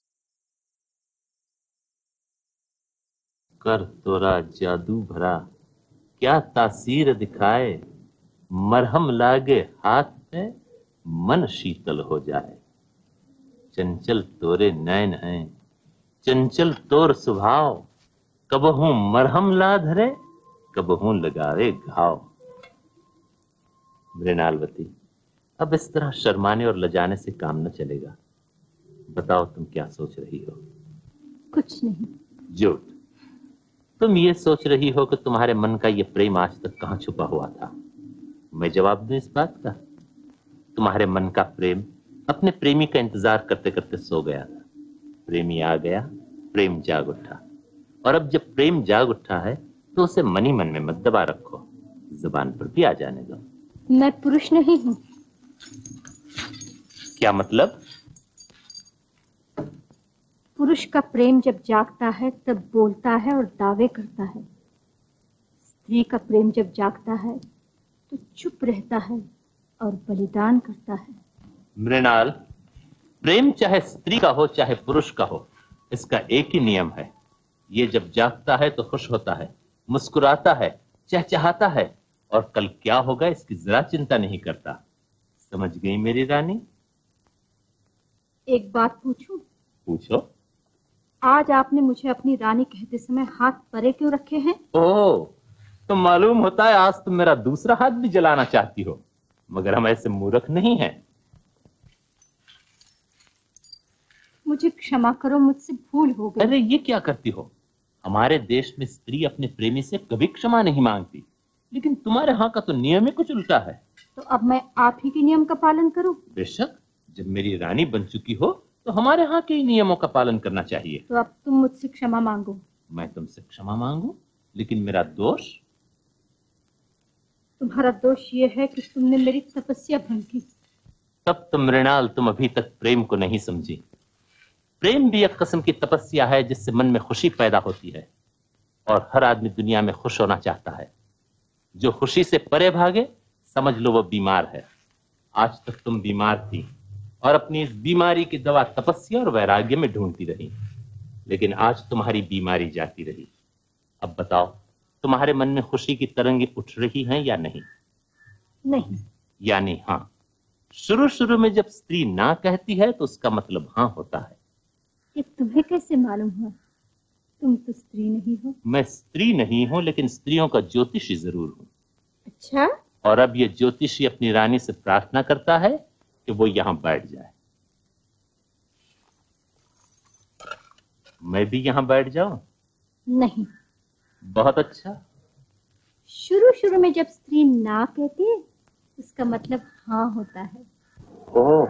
कर तोरा जादू भरा क्या तासीर दिखाए, मरहम लागे हाथ में मन शीतल हो जाए। चंचल तोरे नैन हैं, चंचल तोर स्वभाव, कबहू मरहम ला धरे कबहू लगावे घाव। मृणालवती, अब इस तरह शर्माने और लजाने से काम न चलेगा। बताओ तुम क्या सोच रही हो? कुछ नहीं। झूठ। तुम ये सोच रही हो कि तुम्हारे मन का ये प्रेम आज तक कहां छुपा हुआ था। मैं जवाब दूं इस बात का? तुम्हारे मन का प्रेम अपने प्रेमी का इंतजार करते करते सो गया था। प्रेमी आ गया, प्रेम जाग उठा, और अब जब प्रेम जाग उठा है तो उसे मनी मन में मत दबा रखो, जुबान पर भी आ जाने दो। मैं पुरुष नहीं हूं। क्या मतलब? पुरुष का प्रेम जब जागता है तब बोलता है और दावे करता है। स्त्री का प्रेम जब जागता है तो चुप रहता है और बलिदान करता है। मृणाल, प्रेम चाहे स्त्री का हो चाहे पुरुष का हो, इसका एक ही नियम है। ये जब जागता है तो खुश होता है, मुस्कुराता है, चहचहाता है, और कल क्या होगा इसकी जरा चिंता नहीं करता। समझ गई मेरी रानी? एक बात पूछूं? पूछो। आज आपने मुझे अपनी रानी कहते समय हाथ परे क्यों रखे हैं? ओह, तो मालूम होता है आज तुम मेरा दूसरा हाथ भी जलाना चाहती हो, मगर हम ऐसे मूर्ख नहीं हैं। मुझे क्षमा करो, मुझसे भूल हो गई। अरे ये क्या करती हो? हमारे देश में स्त्री अपने प्रेमी से कभी क्षमा नहीं मांगती, लेकिन तुम्हारे यहाँ का तो नियम ही कुछ उल्टा है। तो अब मैं आप ही के नियम का पालन करूं? बेशक, जब मेरी रानी बन चुकी हो तो हमारे यहाँ के नियमों का पालन करना चाहिए। तो अब तुम मुझसे क्षमा मांगो। मैं तुमसे क्षमा मांगू? लेकिन मेरा दोष? तुम्हारा दोष ये है कि तुमने मेरी तपस्या भंग की। तब तो मृणाल तुम अभी तक प्रेम को नहीं समझी। प्रेम भी एक किस्म की तपस्या है जिससे मन में खुशी पैदा होती है, और हर आदमी दुनिया में खुश होना चाहता है। जो खुशी से परे भागे समझ लो वो बीमार है। आज तक तुम बीमार थी और अपनी इस बीमारी की दवा तपस्या और वैराग्य में ढूंढती रही, लेकिन आज तुम्हारी बीमारी जाती रही। अब बताओ, तुम्हारे मन में खुशी की तरंगें उठ रही हैं या नहीं? नहीं। यानी हाँ। शुरू शुरू में जब स्त्री ना कहती है तो उसका मतलब हाँ होता है। ये तुम्हें कैसे मालूम हुआ? तुम तो स्त्री नहीं हो। मैं स्त्री नहीं हूं, लेकिन स्त्रियों का ज्योतिषी जरूर हूं। अच्छा? और अब ये ज्योतिषी अपनी रानी से प्रार्थना करता है कि वो यहां बैठ जाए। मैं भी यहां बैठ जाऊं? नहीं। बहुत अच्छा। शुरू शुरू में जब स्त्री ना कहती है उसका मतलब हाँ होता है। ओह।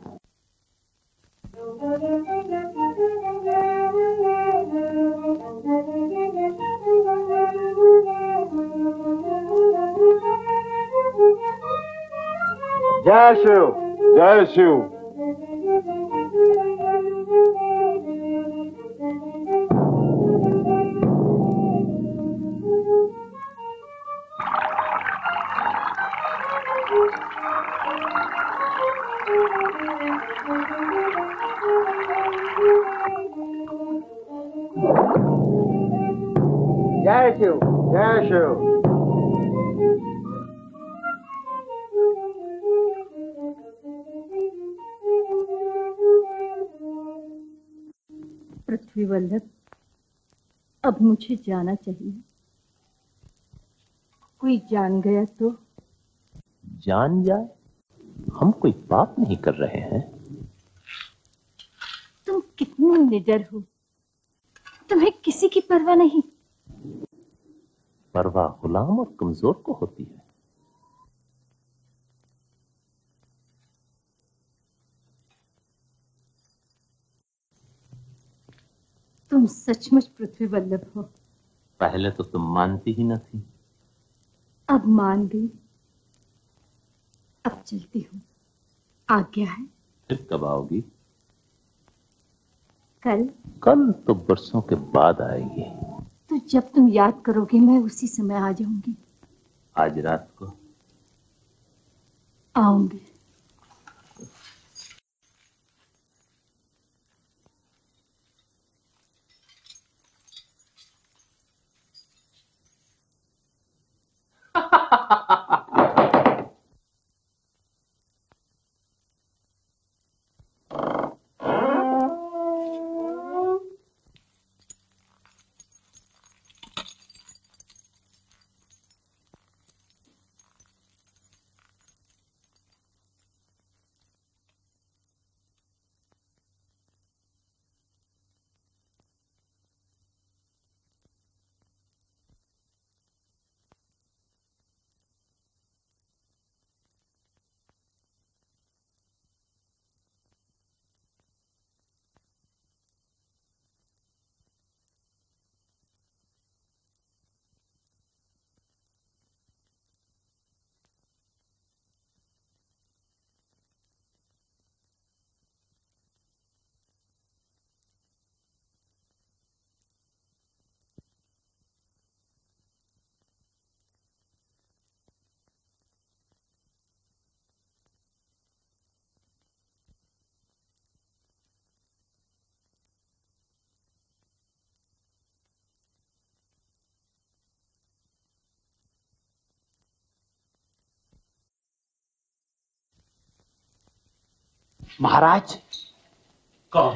जय शिव, जय शिव। जय शिव, जय शिव। पृथ्वी वल्लभ, अब मुझे जाना चाहिए। कोई जान गया तो? जान जाए? हम कोई पाप नहीं कर रहे हैं। कितने निडर हो, तुम्हें किसी की परवाह नहीं। परवाह गुलाम और कमजोर को होती है। तुम सचमुच पृथ्वी वल्लभ हो। पहले तो तुम मानती ही न थी। अब मान गई। अब चलती हूँ, आज्ञा है। फिर कब आओगी? कल। कल तो बरसों के बाद आएगी। तो जब तुम याद करोगे मैं उसी समय आ जाऊंगी। आज रात को आऊंगी। महाराज। कौन?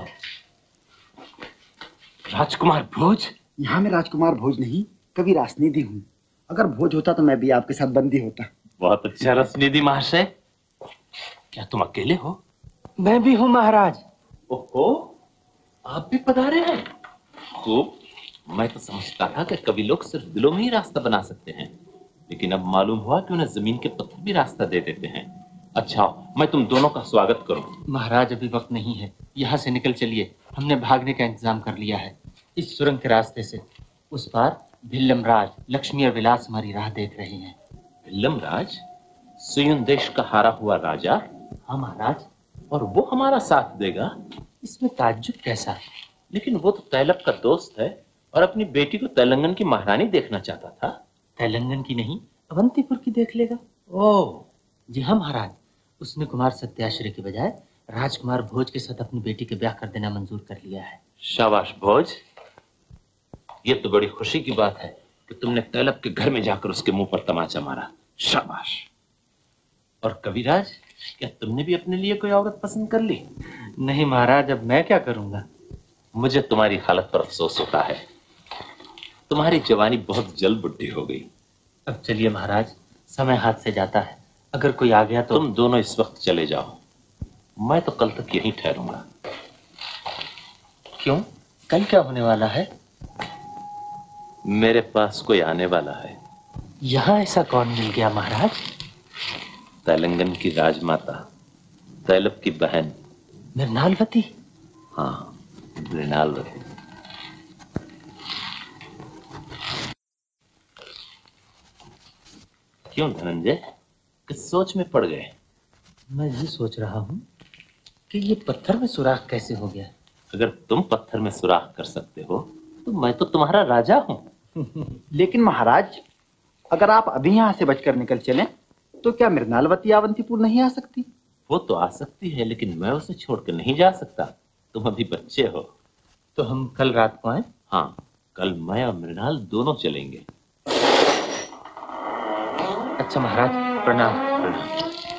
राजकुमार भोज? यहाँ मैं राजकुमार भोज नहीं, कवि रासनिधि हूँ। अगर भोज होता तो मैं भी आपके साथ बंदी होता। बहुत अच्छा रासनिधि महाशय। क्या तुम अकेले हो? मैं भी हूँ महाराज। ओहो, आप भी पधारे हैं। खूब। मैं तो समझता था कि कवि लोग सिर्फ दिलों में ही रास्ता बना सकते हैं, लेकिन अब मालूम हुआ कि उन्हें जमीन के पत्थर भी रास्ता दे देते हैं। अच्छा, मैं तुम दोनों का स्वागत करूं। महाराज अभी वक्त नहीं है, यहाँ से निकल चलिए। हमने भागने का इंतजाम कर लिया है। इस सुरंग के रास्ते से उस पार भिल्लम राज, लक्ष्मी और विलास हमारी राह देख रहे हैं। भिल्लम राज? सुयुन देश का हारा हुआ राजा? हाँ महाराज। और वो हमारा साथ देगा? इसमें ताज्जुब कैसा? लेकिन वो तो तैलब का दोस्त है और अपनी बेटी को तेलंगन की महारानी देखना चाहता था। तेलंगन की नहीं, अवंतीपुर की देख लेगा। ओह जी हाँ महाराज। उसने कुमार सत्याश्रय के बजाय राजकुमार भोज के साथ अपनी बेटी के ब्याह कर देना मंजूर कर लिया है। शाबाश भोज, ये तो बड़ी खुशी की बात है कि तुमने तैलब के घर में जाकर उसके मुंह पर तमाचा मारा। शाबाश। और कविराज, क्या तुमने भी अपने लिए कोई औरत पसंद कर ली? नहीं महाराज, अब मैं क्या करूंगा। मुझे तुम्हारी हालत पर अफसोस होता है। तुम्हारी जवानी बहुत जल्द बुढ़ी हो गई। अब चलिए महाराज, समय हाथ से जाता है। अगर कोई आ गया तो तुम दोनों इस वक्त चले जाओ, मैं तो कल तक यहीं ठहरूंगा। क्यों? कल क्या होने वाला है? मेरे पास कोई आने वाला है। यहाँ ऐसा कौन मिल गया महाराज? तेलंगन की राजमाता, तैलब की बहन मृणालवती। हाँ, मृणालवती। क्यों धनंजय, किस सोच में पड़ गए? मैं ये सोच रहा हूँ कि ये पत्थर में सुराख कैसे हो गया। अगर तुम पत्थर में सुराख कर सकते हो तो मैं तो तुम्हारा राजा हूँ। लेकिन महाराज, अगर आप अभी यहाँ से बचकर निकल चलें तो क्या मृणालवती अवंतीपुर नहीं आ सकती? वो तो आ सकती है, लेकिन मैं उसे छोड़कर नहीं जा सकता। तुम अभी बच्चे हो। तो हम कल रात को आए? हाँ, कल मैं और मृणाल दोनों चलेंगे। अच्छा महाराज, प्रणाम। प्रणाम।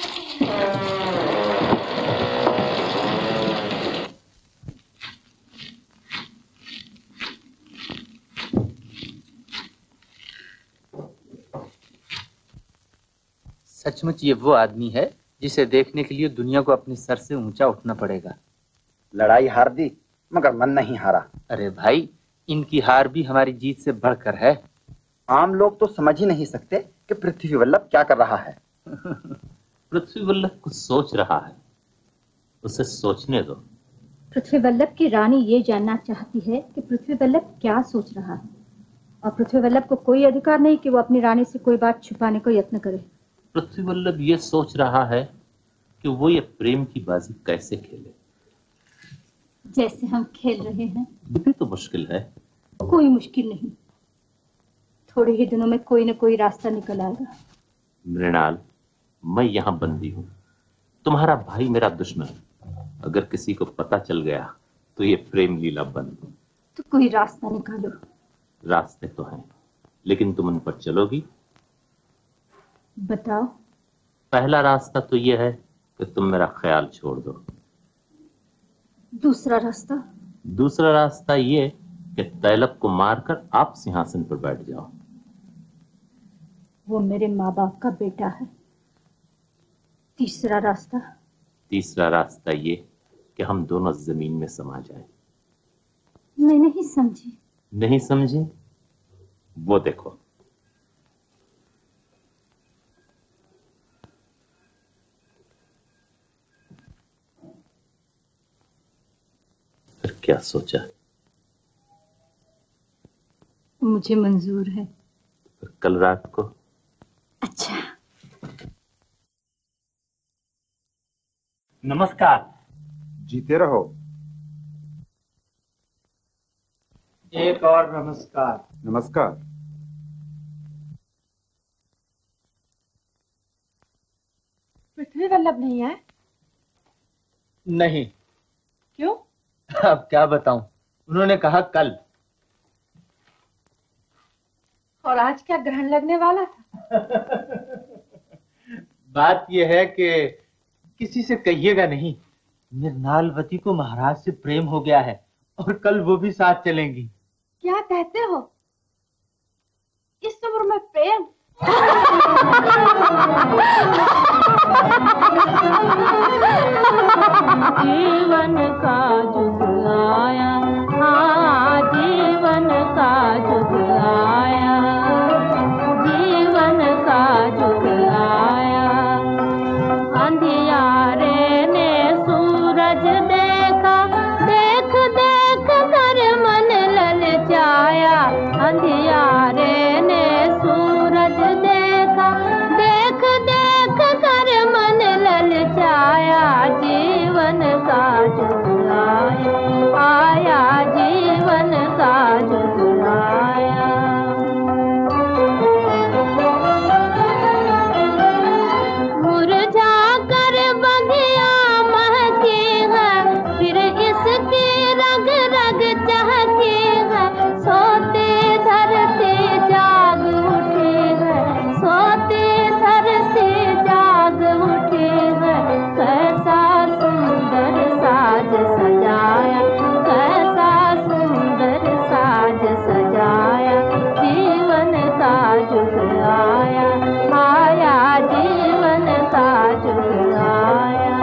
सचमुच ये वो आदमी है जिसे देखने के लिए दुनिया को अपने सर से ऊंचा उठना पड़ेगा। लड़ाई हार दी मगर मन नहीं हारा। अरे भाई, इनकी हार भी हमारी जीत से बढ़कर है। आम लोग तो समझ ही नहीं सकते कि पृथ्वी वल्लभ क्या कर रहा है। पृथ्वी वल्लभ कुछ सोच रहा है, उसे सोचने दो। पृथ्वी वल्लभ की रानी ये जानना चाहती है कि पृथ्वी वल्लभ क्या सोच रहा है, और पृथ्वी वल्लभ को कोई अधिकार नहीं कि वो अपनी रानी से कोई बात छुपाने को यत्न करे। पृथ्वी वल्लभ ये सोच रहा है कि वो ये प्रेम की बाजी कैसे खेले। जैसे हम खेल रहे हैं। ये तो मुश्किल है। कोई मुश्किल नहीं, थोड़े ही दिनों में कोई न कोई रास्ता निकल आएगा। मृणाल, मैं यहाँ बंदी हूँ, तुम्हारा भाई मेरा दुश्मन। अगर किसी को पता चल गया तो ये प्रेम लीला बंद। तो कोई रास्ता निकालो। रास्ते तो हैं, लेकिन तुम उन पर चलोगी? बताओ। पहला रास्ता तो ये है कि तुम मेरा ख्याल छोड़ दो। दूसरा रास्ता? दूसरा रास्ता ये कि तैलब को मारकर आप सिंहासन पर बैठ जाओ। वो मेरे माँ बाप का बेटा है। तीसरा रास्ता? तीसरा रास्ता ये कि हम दोनों जमीन में समा जाएं। मैं नहीं समझी। नहीं समझे? वो देखो। फिर क्या सोचा? मुझे मंजूर है। फिर कल रात को। अच्छा। नमस्कार। जीते रहो। एक और नमस्कार। नमस्कार। पृथ्वी वल्लभ नहीं है? नहीं। क्यों? अब क्या बताऊं, उन्होंने कहा कल। और आज क्या ग्रहण लगने वाला था? बात यह है कि किसी से कहिएगा नहीं, मृणालवती को महाराज से प्रेम हो गया है और कल वो भी साथ चलेंगी। क्या कहते हो? इस उम्र में प्रेम? जीवन का जुग आया, हाँ जीवन का जुग आया, जीवन का जुग आया। अंधियारे ने सूरज देखा, देख देख कर मन ललचाया। अंधियारे ने सूरज देखा, देख देख कर मन ललचाया। जीवन का जुग आया, जीवन का जुग आया। मुरझा कर बगिया महकी है, फिर इसकी रग रग चहकी है। सोते धरती जाग उठी है, सोते धरती जाग उठी है। कैसा सुंदर साज सजाया, कैसा सुंदर साज सजाया। जीवन का जुग आया, आया जीवन का जुग आया।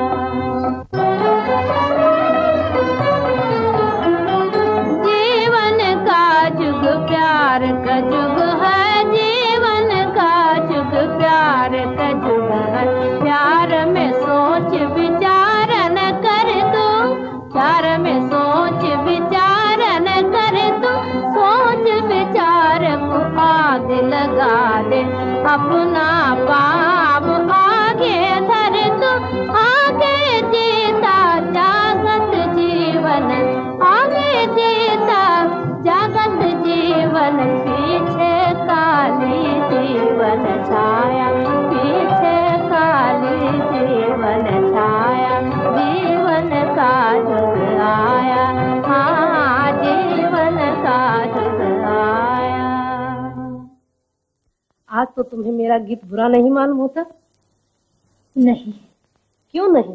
जीवन का जुग प्यार का जुग है, जीवन का जुग प्यार का जुग है। प्यार में सोच विचार न कर तू, प्यार में सोच विचार न कर तू। सोच विचार को आग लगा दे, अपना पाप आगे धर तू। आगे जीता जागत जीवन, आगे जीता जागत जीवन। पीछे काली जीवन छाया, पीछे काली जीवन छाया। जीवन का जुग आया, हाँ जीवन का जुग आया। आज तो तुम्हें मेरा गीत बुरा नहीं मालूम होता? नहीं। क्यों नहीं?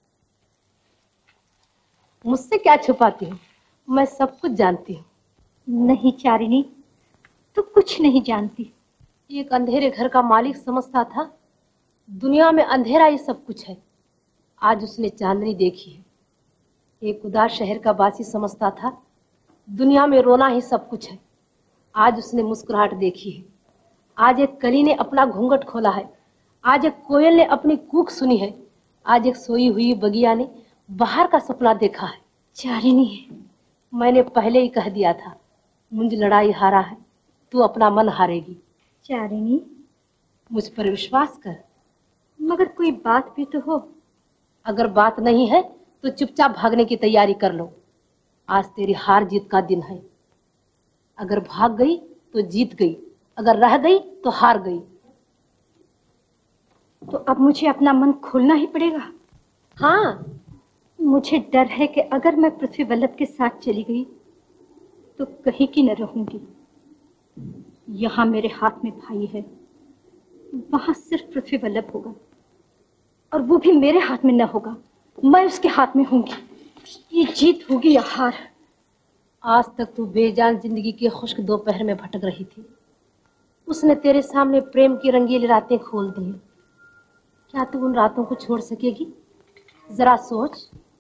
मुझसे क्या छुपाती हो? मैं सब कुछ जानती हूँ। नहीं चारिणी, तू कुछ नहीं जानती। एक अंधेरे घर का मालिक समझता था दुनिया में अंधेरा ही सब कुछ है। आज उसने चांदनी देखी है। एक उदास शहर का वासी समझता था दुनिया में रोना ही सब कुछ है। आज उसने मुस्कुराहट देखी है। आज एक कली ने अपना घूंघट खोला है। आज एक कोयल ने अपनी कूक सुनी है। आज एक सोई हुई बगिया ने बाहर का सपना देखा है। चारिणी, मैंने पहले ही कह दिया था, मुझ लड़ाई हारा है, तू अपना मन हारेगी। चारिणी, मुझ पर विश्वास कर। मगर कोई बात भी तो हो। अगर बात नहीं है तो चुपचाप भागने की तैयारी कर लो। आज तेरी हार जीत का दिन है। अगर भाग गई तो जीत गई, अगर रह गई तो हार गई। तो अब मुझे अपना मन खोलना ही पड़ेगा। हाँ, मुझे डर है कि अगर मैं पृथ्वी वल्लभ के साथ चली गई तो कहीं की न रहूंगी। यहाँ मेरे हाथ में भाई है, वहां सिर्फ पृथ्वी वल्लभ होगा, और वो भी मेरे हाथ में न होगा, मैं उसके हाथ में होंगी। ये जीत होगी या हार। आज तक तू बेजान जिंदगी के खुश्क दोपहर में भटक रही थी। उसने तेरे सामने प्रेम की रंगीली रातें खोल दी। क्या तू उन रातों को छोड़ सकेगी? जरा सोच।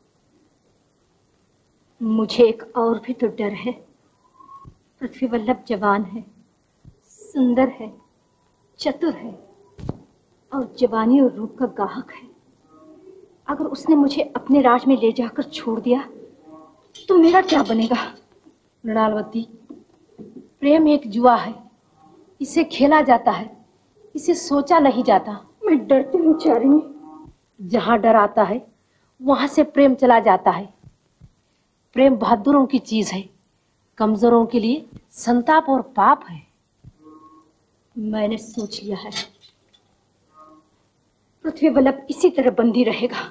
मुझे एक और भी तो डर है। पृथ्वी वल्लभ जवान है, सुंदर है, चतुर है और जवानी और रूप का गाहक है। अगर उसने मुझे अपने राज में ले जाकर छोड़ दिया तो मेरा क्या बनेगा? मृणालवती, प्रेम एक जुआ है। इसे खेला जाता है, इसे सोचा नहीं जाता। मैं डरती हूँ चारिणी। जहाँ डर आता है वहां से प्रेम चला जाता है। प्रेम बहादुरों की चीज है, कमजोरों के लिए संताप और पाप है। मैंने सोच लिया है, पृथ्वी वल्लभ इसी तरह बंदी रहेगा।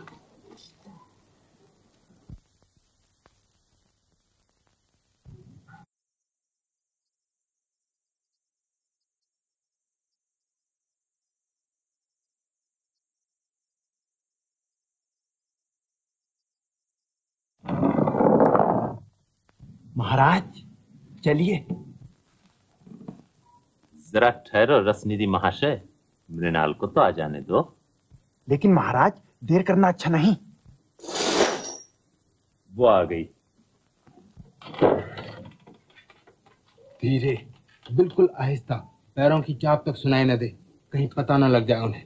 महाराज चलिए। जरा ठहरो रसनिधि महाशय, मृणाल को तो आ जाने दो। लेकिन महाराज देर करना अच्छा नहीं। वो आ गई। धीरे, बिल्कुल आहिस्ता, पैरों की चाप तक सुनाई न दे, कहीं पता न लग जाए उन्हें।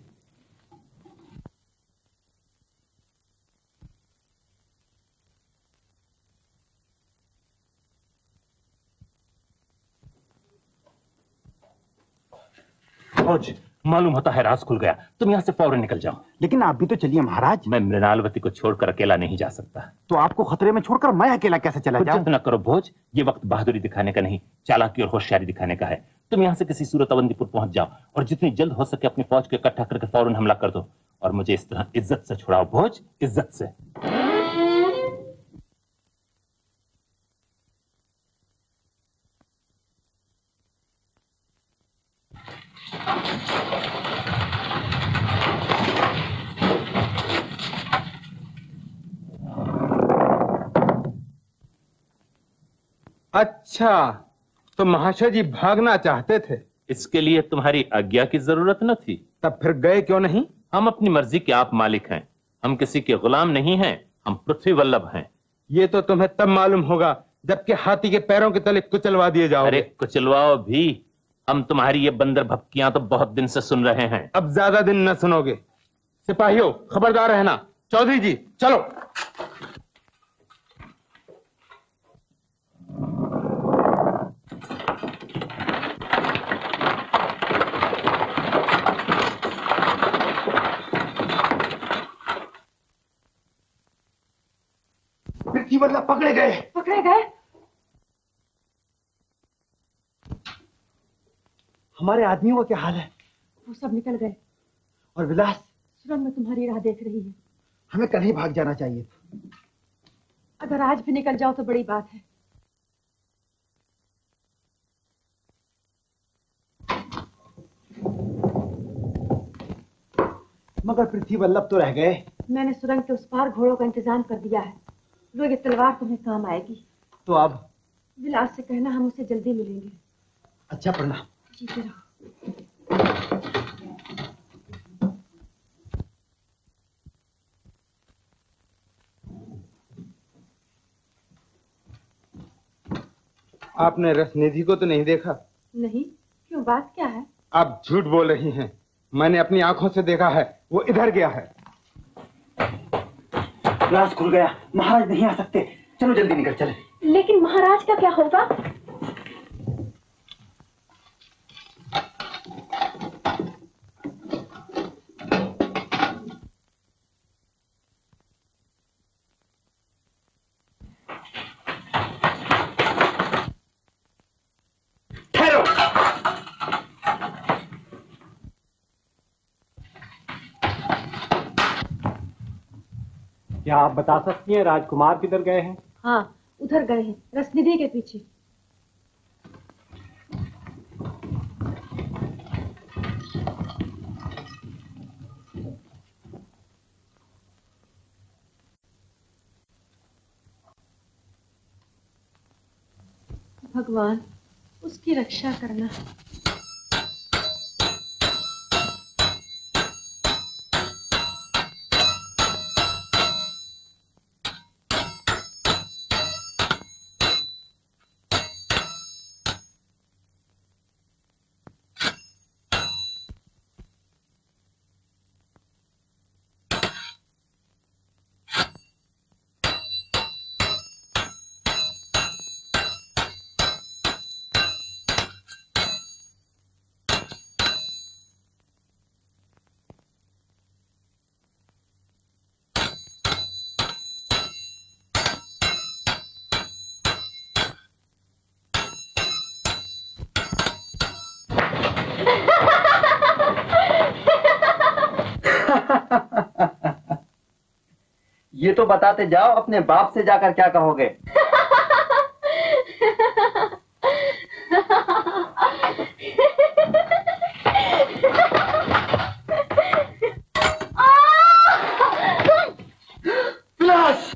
मालूम होता है राज खुल गया। तुम यहाँ से फौरन निकल जाओ। लेकिन आप भी तो चलिए महाराज। मैं मृणालवती को छोड़कर अकेला नहीं जा सकता। तो आपको खतरे में छोड़कर मैं अकेला कैसे चला जाऊं? न करो भोज, ये वक्त बहादुरी दिखाने का नहीं, चालाकी और होशियारी दिखाने का है। तुम यहाँ से किसी सूरत अवंतीपुर पहुंच जाओ और जितनी जल्द हो सके अपनी फौज को इकट्ठा करके फौरन हमला कर दो और मुझे इस तरह इज्जत से छुड़ाओ भोज, इज्जत से। अच्छा, तो महाशय जी भागना चाहते थे? इसके लिए तुम्हारी आज्ञा की जरूरत न थी। तब फिर गए क्यों नहीं? हम अपनी मर्जी के आप मालिक हैं। हम किसी के गुलाम नहीं हैं, हम पृथ्वी वल्लभ हैं। ये तो तुम्हें तब मालूम होगा जबकि हाथी के पैरों के तले कुचलवा दिए जाओ। अरे कुचलवाओ भी, हम तुम्हारी ये बंदर भपकियां तो बहुत दिन से सुन रहे हैं। अब ज्यादा दिन न सुनोगे। सिपाहियों खबरदार रहना। चौधरी जी चलो। पृथ्वी वल्लभ पकड़े गए। पकड़े गए? हमारे आदमियों का क्या हाल है? वो सब निकल गए। और विलास? सुरंग में तुम्हारी राह देख रही है। हमें कल ही भाग जाना चाहिए था। अगर आज भी निकल जाओ तो बड़ी बात है। मगर पृथ्वी वल्लभ तो रह गए। मैंने सुरंग के उस पार घोड़ों का इंतजाम कर दिया है। वो ये तलवार तुम्हें काम आएगी। तो अब विलास से कहना हम उसे जल्दी मिलेंगे। अच्छा प्रणाम। जीते रहो। आपने रसनिधि को तो नहीं देखा? नहीं, क्यों, बात क्या है? आप झूठ बोल रही हैं। मैंने अपनी आंखों से देखा है, वो इधर गया है। राज खुल गया, महाराज नहीं आ सकते। चलो जल्दी निकल चले। लेकिन महाराज का क्या होगा? क्या आप बता सकती हैं राजकुमार किधर गए हैं? हाँ, उधर गए हैं, रसनिधि के पीछे। भगवान, उसकी रक्षा करना। ये तो बताते जाओ, अपने बाप से जाकर क्या कहोगे? विलास!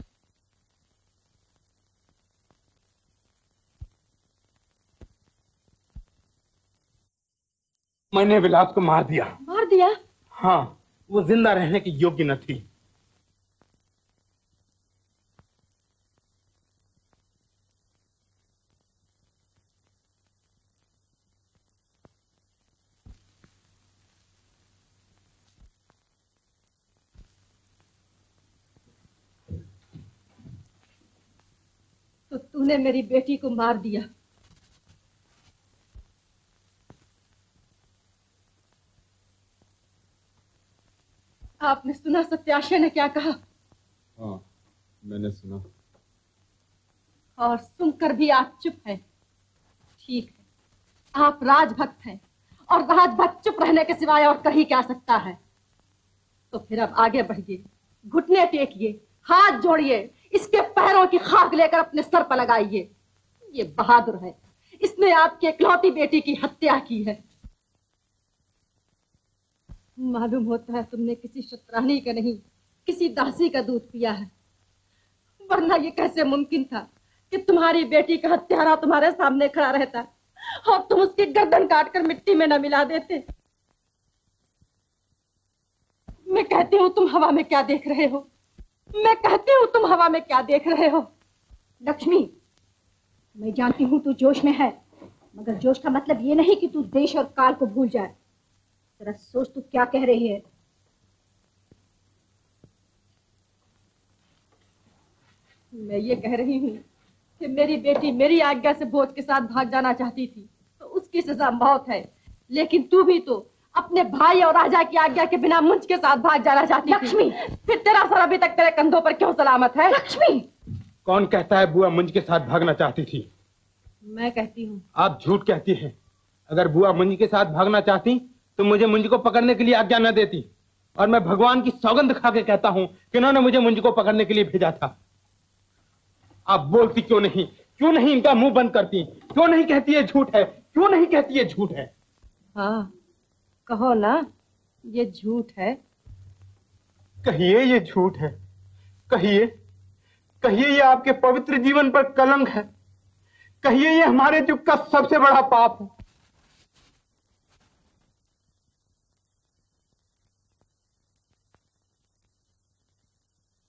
मैंने विलास को मार दिया। मार दिया? हाँ, वो जिंदा रहने की योग्य न थी। तो तूने मेरी बेटी को मार दिया। आपने सुना सत्याशय ने क्या कहा? हाँ, मैंने सुना। और सुनकर भी आप चुप हैं। ठीक है, आप राजभक्त हैं और राजभक्त चुप रहने के सिवाय और कर ही क्या सकता है। तो फिर अब आगे बढ़िए, घुटने टेकिए, हाथ जोड़िए, इसके पैरों की खाक लेकर अपने सर पर लगाइए। ये बहादुर है, इसने आपकी इकलौती बेटी की हत्या की है। मालूम होता है तुमने किसी शतरानी का नहीं, किसी दासी का दूध पिया है, वरना ये कैसे मुमकिन था कि तुम्हारी बेटी का हत्यारा तुम्हारे सामने खड़ा रहता और तुम उसकी गर्दन काटकर मिट्टी में न मिला देते। मैं कहती हूँ तुम हवा में क्या देख रहे हो? मैं कहती हूँ तुम हवा में क्या देख रहे हो? लक्ष्मी, मैं जानती हूँ तू जोश में है, मगर जोश का मतलब ये नहीं कि तू देश और काल को भूल जाए। जरा सोच तू क्या कह रही है। मैं ये कह रही हूँ कि मेरी बेटी मेरी आज्ञा से भोज के साथ भाग जाना चाहती थी तो उसकी सजा मौत है, लेकिन तू भी तो अपने भाई और राजा की आज्ञा के बिना मुझ के साथ भाग जाना चाहती थी। लक्ष्मी, फिर तेरा सर अभी तक तेरे कंधों पर क्यों सलामत है? लक्ष्मी! कौन कहता है बुआ मुंज के साथ भागना चाहती थी? मैं कहती हूँ। आप झूठ कहती हैं। अगर बुआ मुंज के साथ भागना चाहती तो मुझे मुंज को पकड़ने के लिए आज्ञा न देती, और मैं भगवान की सौगंध खा के कहता हूँ कि इन्होंने मुझे मुंज को पकड़ने के लिए भेजा था। आप बोलती क्यों नहीं? क्यों नहीं इनका मुंह बंद करती? क्यों नहीं कहती है झूठ है? क्यों नहीं कहती है झूठ है? हाँ, कहो ना, ये झूठ है। कहिए ये झूठ है, कहिए, कहिए ये आपके पवित्र जीवन पर कलंक है, कहिए ये हमारे युग का सबसे बड़ा पाप है।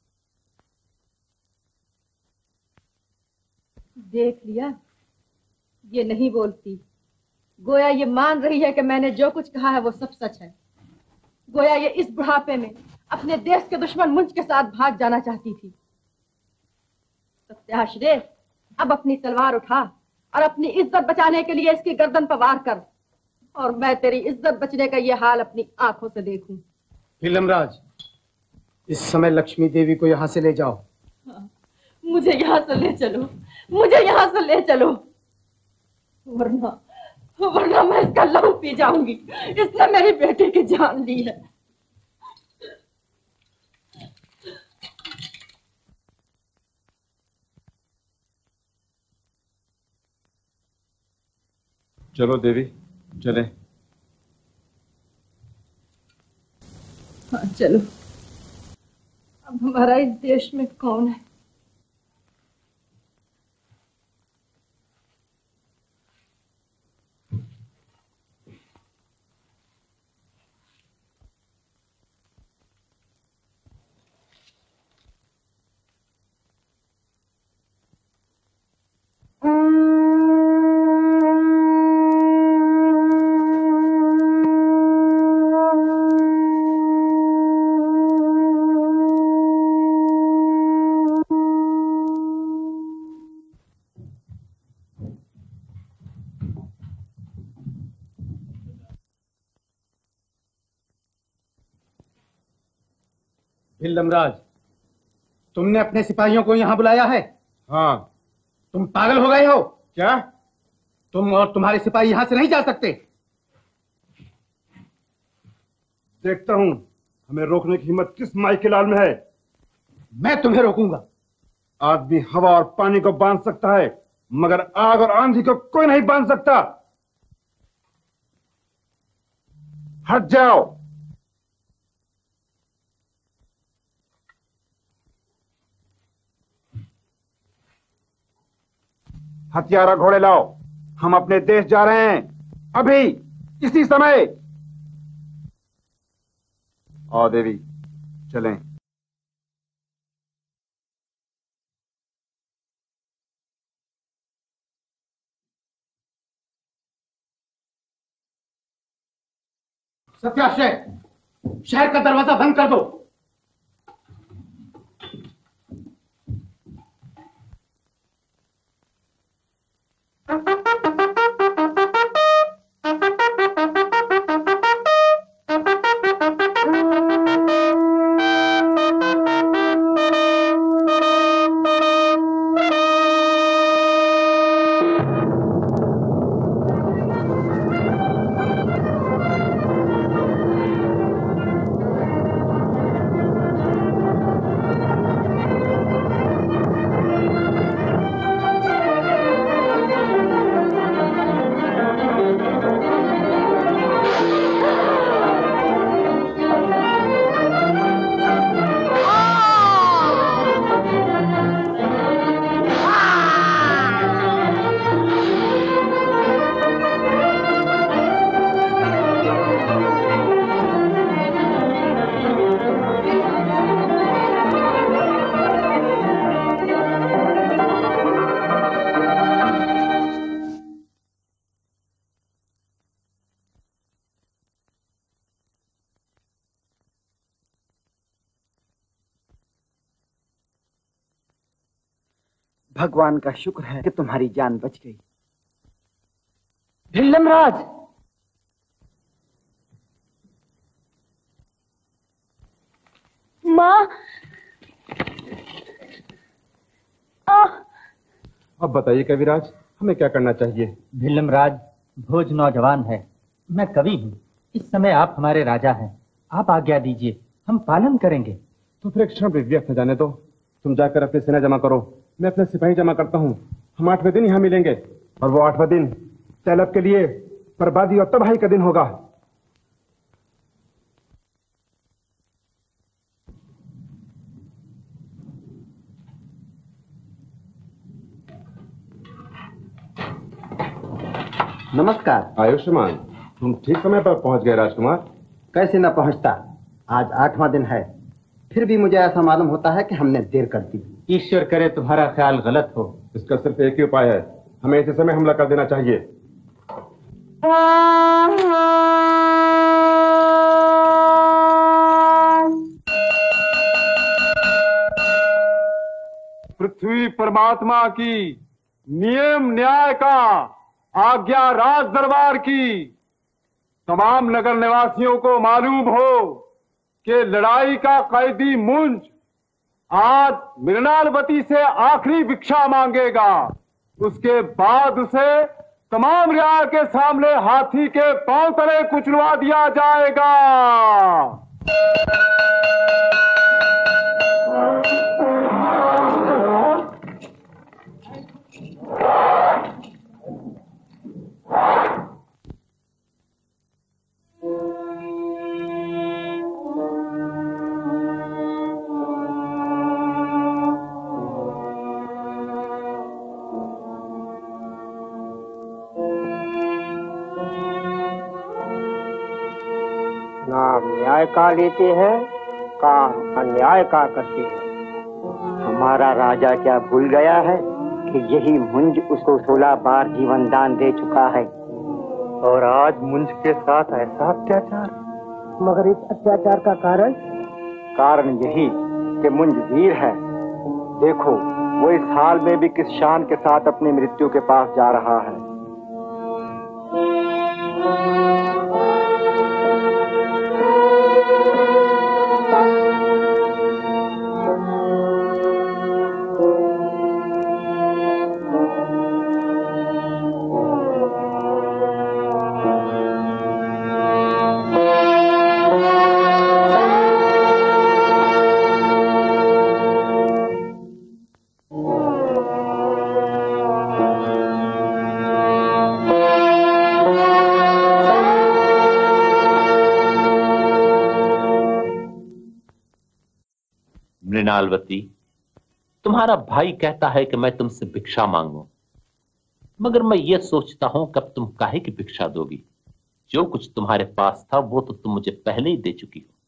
देख लिया, ये नहीं बोलती, गोया ये मान रही है कि मैंने जो कुछ कहा है वो सब सच है। गोया ये इस बुढ़ापे में अपने देश के दुश्मन मुंज के साथ भाग जाना चाहती थी। सत्याश्रय, अब अपनी तलवार उठा और अपनी इज्जत बचाने के लिए इसकी गर्दन पर वार कर, और मैं तेरी इज्जत बचने का ये हाल अपनी आंखों से देखूं। नीलमराज, इस समय लक्ष्मी देवी को यहाँ से ले जाओ। हाँ, मुझे यहाँ से ले चलो, मुझे यहाँ से ले चलो, वरना मैं इसका लहू पी जाऊंगी। इसने मेरी बेटी की जान ली है। चलो देवी, चले। हाँ चलो। अब हमारा इस देश में कौन है? भिल्लमराज, तुमने अपने सिपाहियों को यहाँ बुलाया है? हाँ। तुम पागल हो गए हो क्या? तुम और तुम्हारे सिपाही यहाँ से नहीं जा सकते। देखता हूँ हमें रोकने की हिम्मत किस माई के लाल में है। मैं तुम्हें रोकूंगा। आदमी हवा और पानी को बांध सकता है, मगर आग और आंधी को कोई नहीं बांध सकता। हट जाओ। हथियारा घोड़े लाओ, हम अपने देश जा रहे हैं, अभी इसी समय। आओ देवी, चलें। सत्याश्रय, शहर का दरवाजा बंद कर दो। भगवान का शुक्र है कि तुम्हारी जान बच गई। भिल्लमराज, माँ। अब बताइए कविराज, हमें क्या करना चाहिए? भिल्लमराज, भोज नौजवान है, मैं कवि हूँ। इस समय आप हमारे राजा हैं, आप आज्ञा दीजिए, हम पालन करेंगे। तो फिर एक क्षण भी व्यर्थ न जाने दो। तुम जाकर अपनी सेना जमा करो, मैं अपने सिपाही जमा करता हूँ। हम 8वें दिन यहाँ मिलेंगे, और वो 8वां दिन तैलब के लिए बर्बादी और तबाही का दिन होगा। नमस्कार। आयुष्मान, तुम ठीक समय पर पहुंच गए राजकुमार। कैसे न पहुंचता, आज 8वां दिन है, फिर भी मुझे ऐसा मालूम होता है कि हमने देर कर दी। ईश्वर करे तुम्हारा ख्याल गलत हो। इसका सिर्फ एक ही उपाय है, हमें इसी समय हमला कर देना चाहिए। पृथ्वी परमात्मा की, नियम न्याय का, आज्ञा राज दरबार की, तमाम नगर निवासियों को मालूम हो कि लड़ाई का कैदी मुंज आज मृणालवती से आखिरी भिक्षा मांगेगा। उसके बाद उसे तमाम रियाया के सामने हाथी के पांव तले कुचलवा दिया जाएगा। नाम न्याय का लेते हैं, काम अन्याय का करते हैं। हमारा राजा क्या भूल गया है कि यही मुंज उसको 16 बार जीवन दान दे चुका है, और आज मुंज के साथ ऐसा अत्याचार। मगर इस अत्याचार का कारण यही कि मुंज वीर है। देखो वो इस हाल में भी किस शान के साथ अपनी मृत्यु के पास जा रहा है। मृणालवती, तुम्हारा भाई कहता है कि मैं तुमसे भिक्षा मांगूं, मगर मैं ये सोचता हूं कि अब तुम काहे की भिक्षा दोगी? जो कुछ तुम्हारे पास था वो तो तुम मुझे पहले ही दे चुकी हो।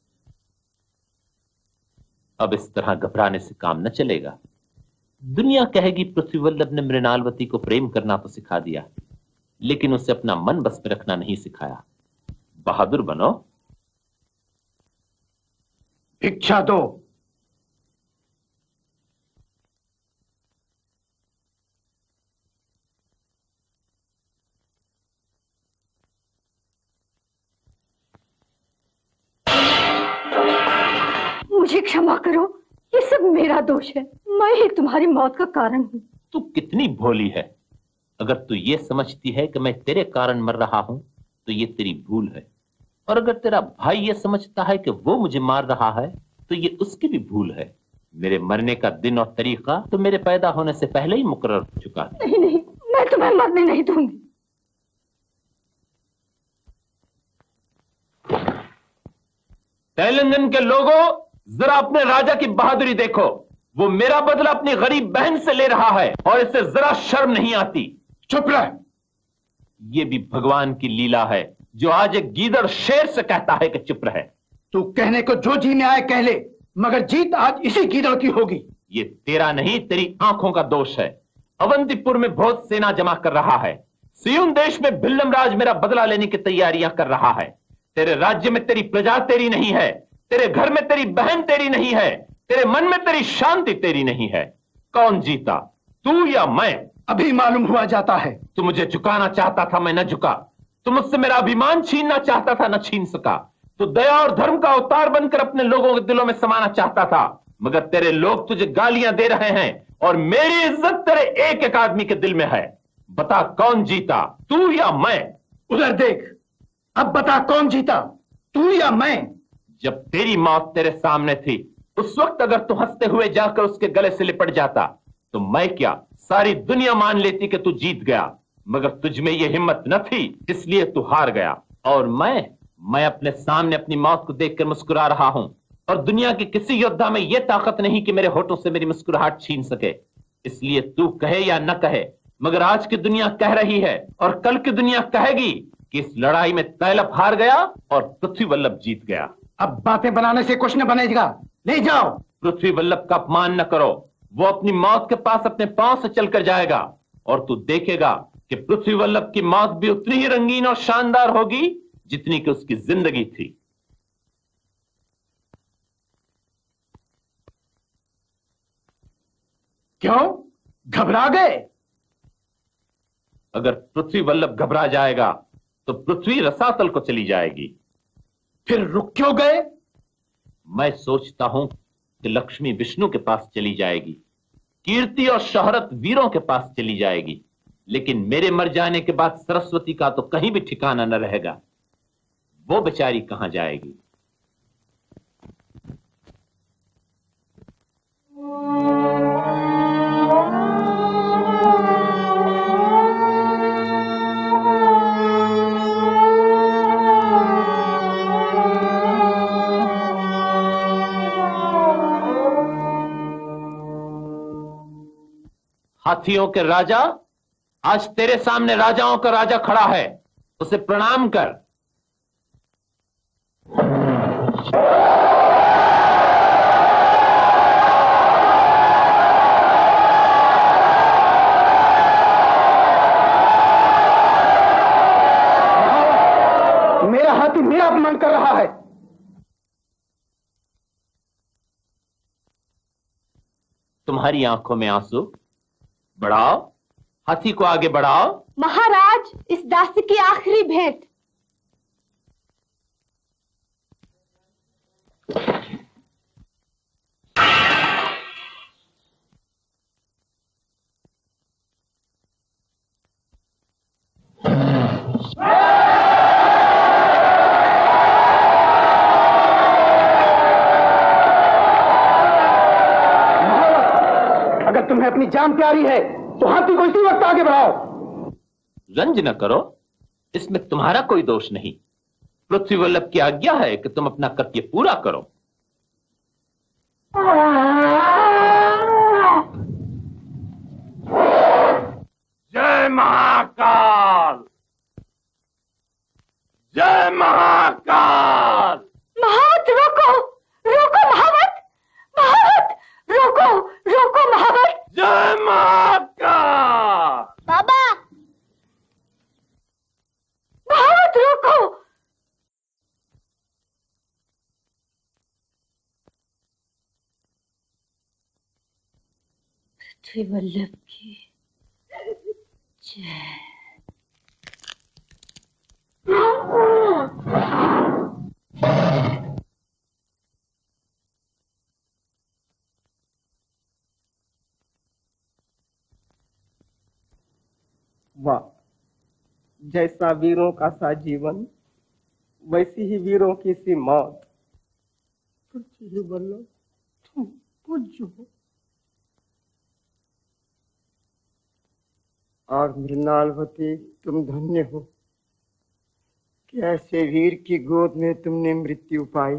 अब इस तरह घबराने से काम न चलेगा। दुनिया कहेगी पृथ्वीवल्लभ ने मृणालवती को प्रेम करना तो सिखा दिया, लेकिन उसे अपना मन बस में रखना नहीं सिखाया। बहादुर बनो। भिक्षा दो। मुझे क्षमा करो, ये सब मेरा दोष है। मैं ही तुम्हारी मौत का कारण हूँ। तू कितनी भोली है। अगर तू ये समझती है कि मैं तेरे कारण मर रहा हूं तो ये तेरी भूल है, और अगर तेरा भाई ये समझता है कि वो मुझे मार रहा है तो ये उसकी भी भूल है। मेरे मरने का दिन और तरीका तो मेरे पैदा होने से पहले ही मुकर्रर हो चुका है। नहीं नहीं, मैं तुम्हें मरने नहीं दूंगी। तेलंगन के लोगों, जरा अपने राजा की बहादुरी देखो। वो मेरा बदला अपनी गरीब बहन से ले रहा है और इसे जरा शर्म नहीं आती। चुप रह। ये भी भगवान की लीला है जो आज एक गीदड़ शेर से कहता है कि चुप रहे। तू कहने को जो जी में आए कह ले, मगर जीत आज इसी गीदड़ की होगी। ये तेरा नहीं, तेरी आंखों का दोष है। अवंतीपुर में बहुत सेना जमा कर रहा है। सियुन देश में भिल्लम राज मेरा बदला लेने की तैयारियां कर रहा है। तेरे राज्य में तेरी प्रजा तेरी नहीं है, तेरे घर में तेरी बहन तेरी नहीं है, तेरे मन में तेरी शांति तेरी नहीं है। कौन जीता, तू या मैं? अभी मालूम हुआ जाता है। तू मुझे झुकाना चाहता था, मैं न झुका। तू मुझसे मेरा अभिमान छीनना चाहता था, न छीन सका। तू दया और धर्म का अवतार बनकर अपने लोगों के दिलों में समाना चाहता था, मगर तेरे लोग तुझे गालियां दे रहे हैं और मेरी इज्जत तेरे एक एक आदमी के दिल में है। बता कौन जीता, तू या मैं? उधर देख, अब बता कौन जीता, तू या मैं? जब तेरी मौत तेरे सामने थी उस वक्त अगर तू हंसते हुए जाकर उसके गले से लिपट जाता तो मैं क्या, सारी दुनिया मान लेती कि तू जीत गया। मगर तुझ में यह हिम्मत न थी, इसलिए तू हार गया। और मैं अपने सामने अपनी मौत को देखकर मुस्कुरा रहा हूं, और दुनिया के किसी योद्धा में यह ताकत नहीं कि मेरे होठों से मेरी मुस्कुराहट छीन सके। इसलिए तू कहे या न कहे, मगर आज की दुनिया कह रही है और कल की दुनिया कहेगी कि इस लड़ाई में तैलप हार गया और पृथ्वीवल्लभ जीत गया। अब बातें बनाने से कुछ न बनेगा, ले जाओ। पृथ्वीवल्लभ का अपमान न करो। वो अपनी मौत के पास अपने पांव से चलकर जाएगा। और तू देखेगा कि पृथ्वी वल्लभ की मौत भी उतनी ही रंगीन और शानदार होगी जितनी कि उसकी जिंदगी थी। क्यों घबरा गए? अगर पृथ्वी वल्लभ घबरा जाएगा तो पृथ्वी रसातल को चली जाएगी। फिर रुक क्यों गए? मैं सोचता हूं कि लक्ष्मी विष्णु के पास चली जाएगी, कीर्ति और शोहरत वीरों के पास चली जाएगी, लेकिन मेरे मर जाने के बाद सरस्वती का तो कहीं भी ठिकाना न रहेगा। वो बेचारी कहां जाएगी? हाथियों के राजा, आज तेरे सामने राजाओं का राजा खड़ा है, उसे प्रणाम कर। मेरा हाथी मेरा अपमान कर रहा है। तुम्हारी आंखों में आंसू? बढ़ाओ, हाथी को आगे बढ़ाओ। महाराज, इस दासी की आखिरी भेंट। अगर तुम्हें अपनी जान प्यारी है तो हाथी को इसी वक्त आगे बढ़ाओ। रंज न करो, इसमें तुम्हारा कोई दोष नहीं। पृथ्वी वल्लभ की आज्ञा है कि तुम अपना कर्तव्य पूरा करो। जय महाकाल, जय महाकाल। महावत रोको, रोको महावत, महावत रोको, रोको महावत। जय महाकाल। बाबा, महावत रोको। पृथ्वी वल्लभ की जय। वाह, जैसा वीरों का सा जीवन, वैसी ही वीरों की सी मौत। पृथ्वी वल्लभ तुम पूज्य हो। और मृणालवती तुम धन्य हो कि ऐसे वीर की गोद में तुमने मृत्यु पाई।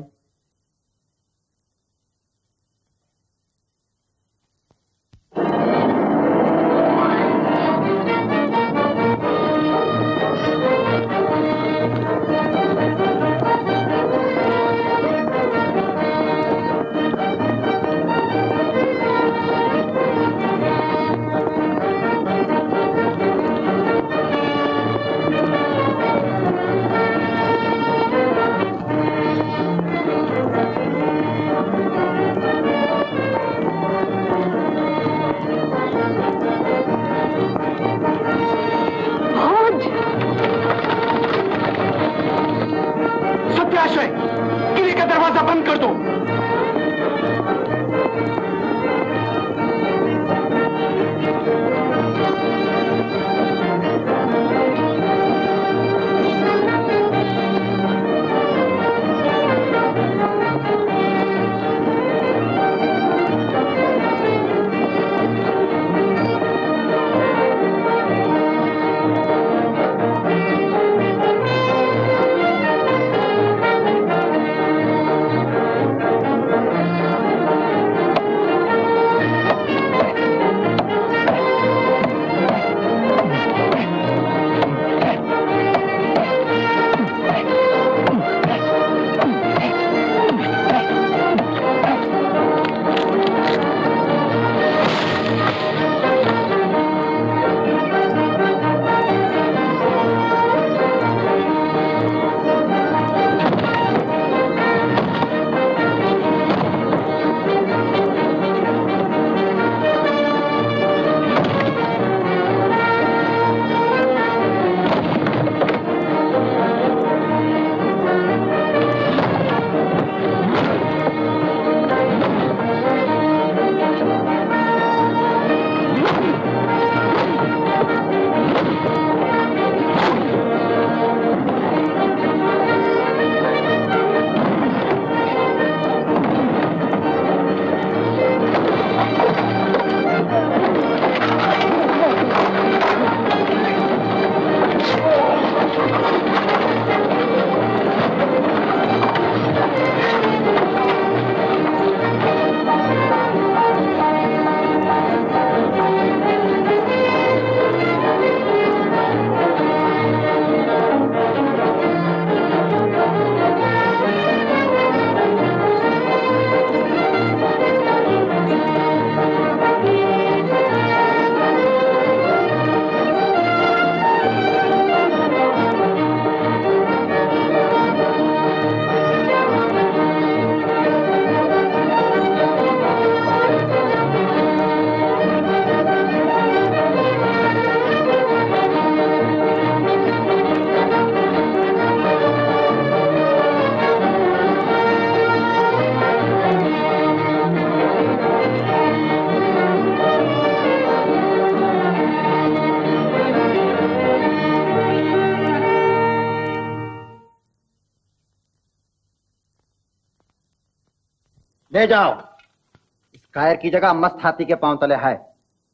ले जाओ, इस कायर की जगह मस्त हाथी के पांव तले है।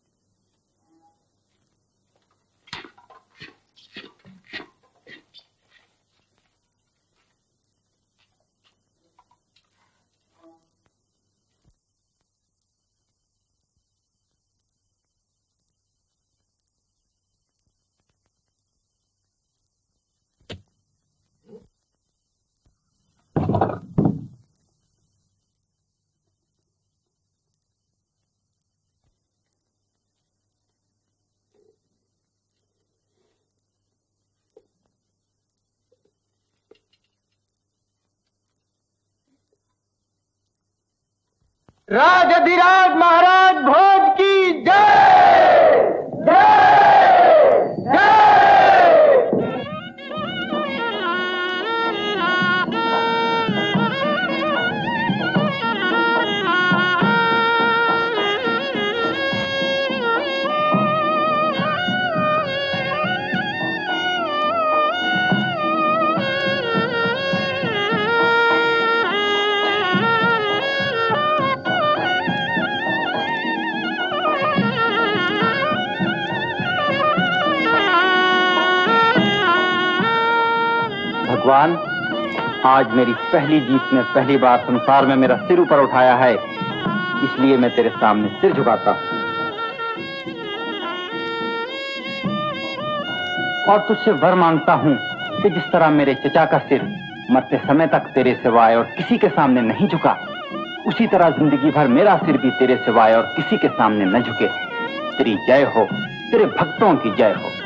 राजाधिराज महाराज भोज की जय जय जय। भगवान, आज मेरी पहली जीत ने पहली बार संसार में मेरा सिर ऊपर उठाया है, इसलिए मैं तेरे सामने सिर झुकाता हूं और तुझसे वर मांगता हूं कि जिस तरह मेरे चचा का सिर मरते समय तक तेरे सिवाय और किसी के सामने नहीं झुका, उसी तरह जिंदगी भर मेरा सिर भी तेरे सिवाय और किसी के सामने न झुके। तेरी जय हो, तेरे भक्तों की जय हो।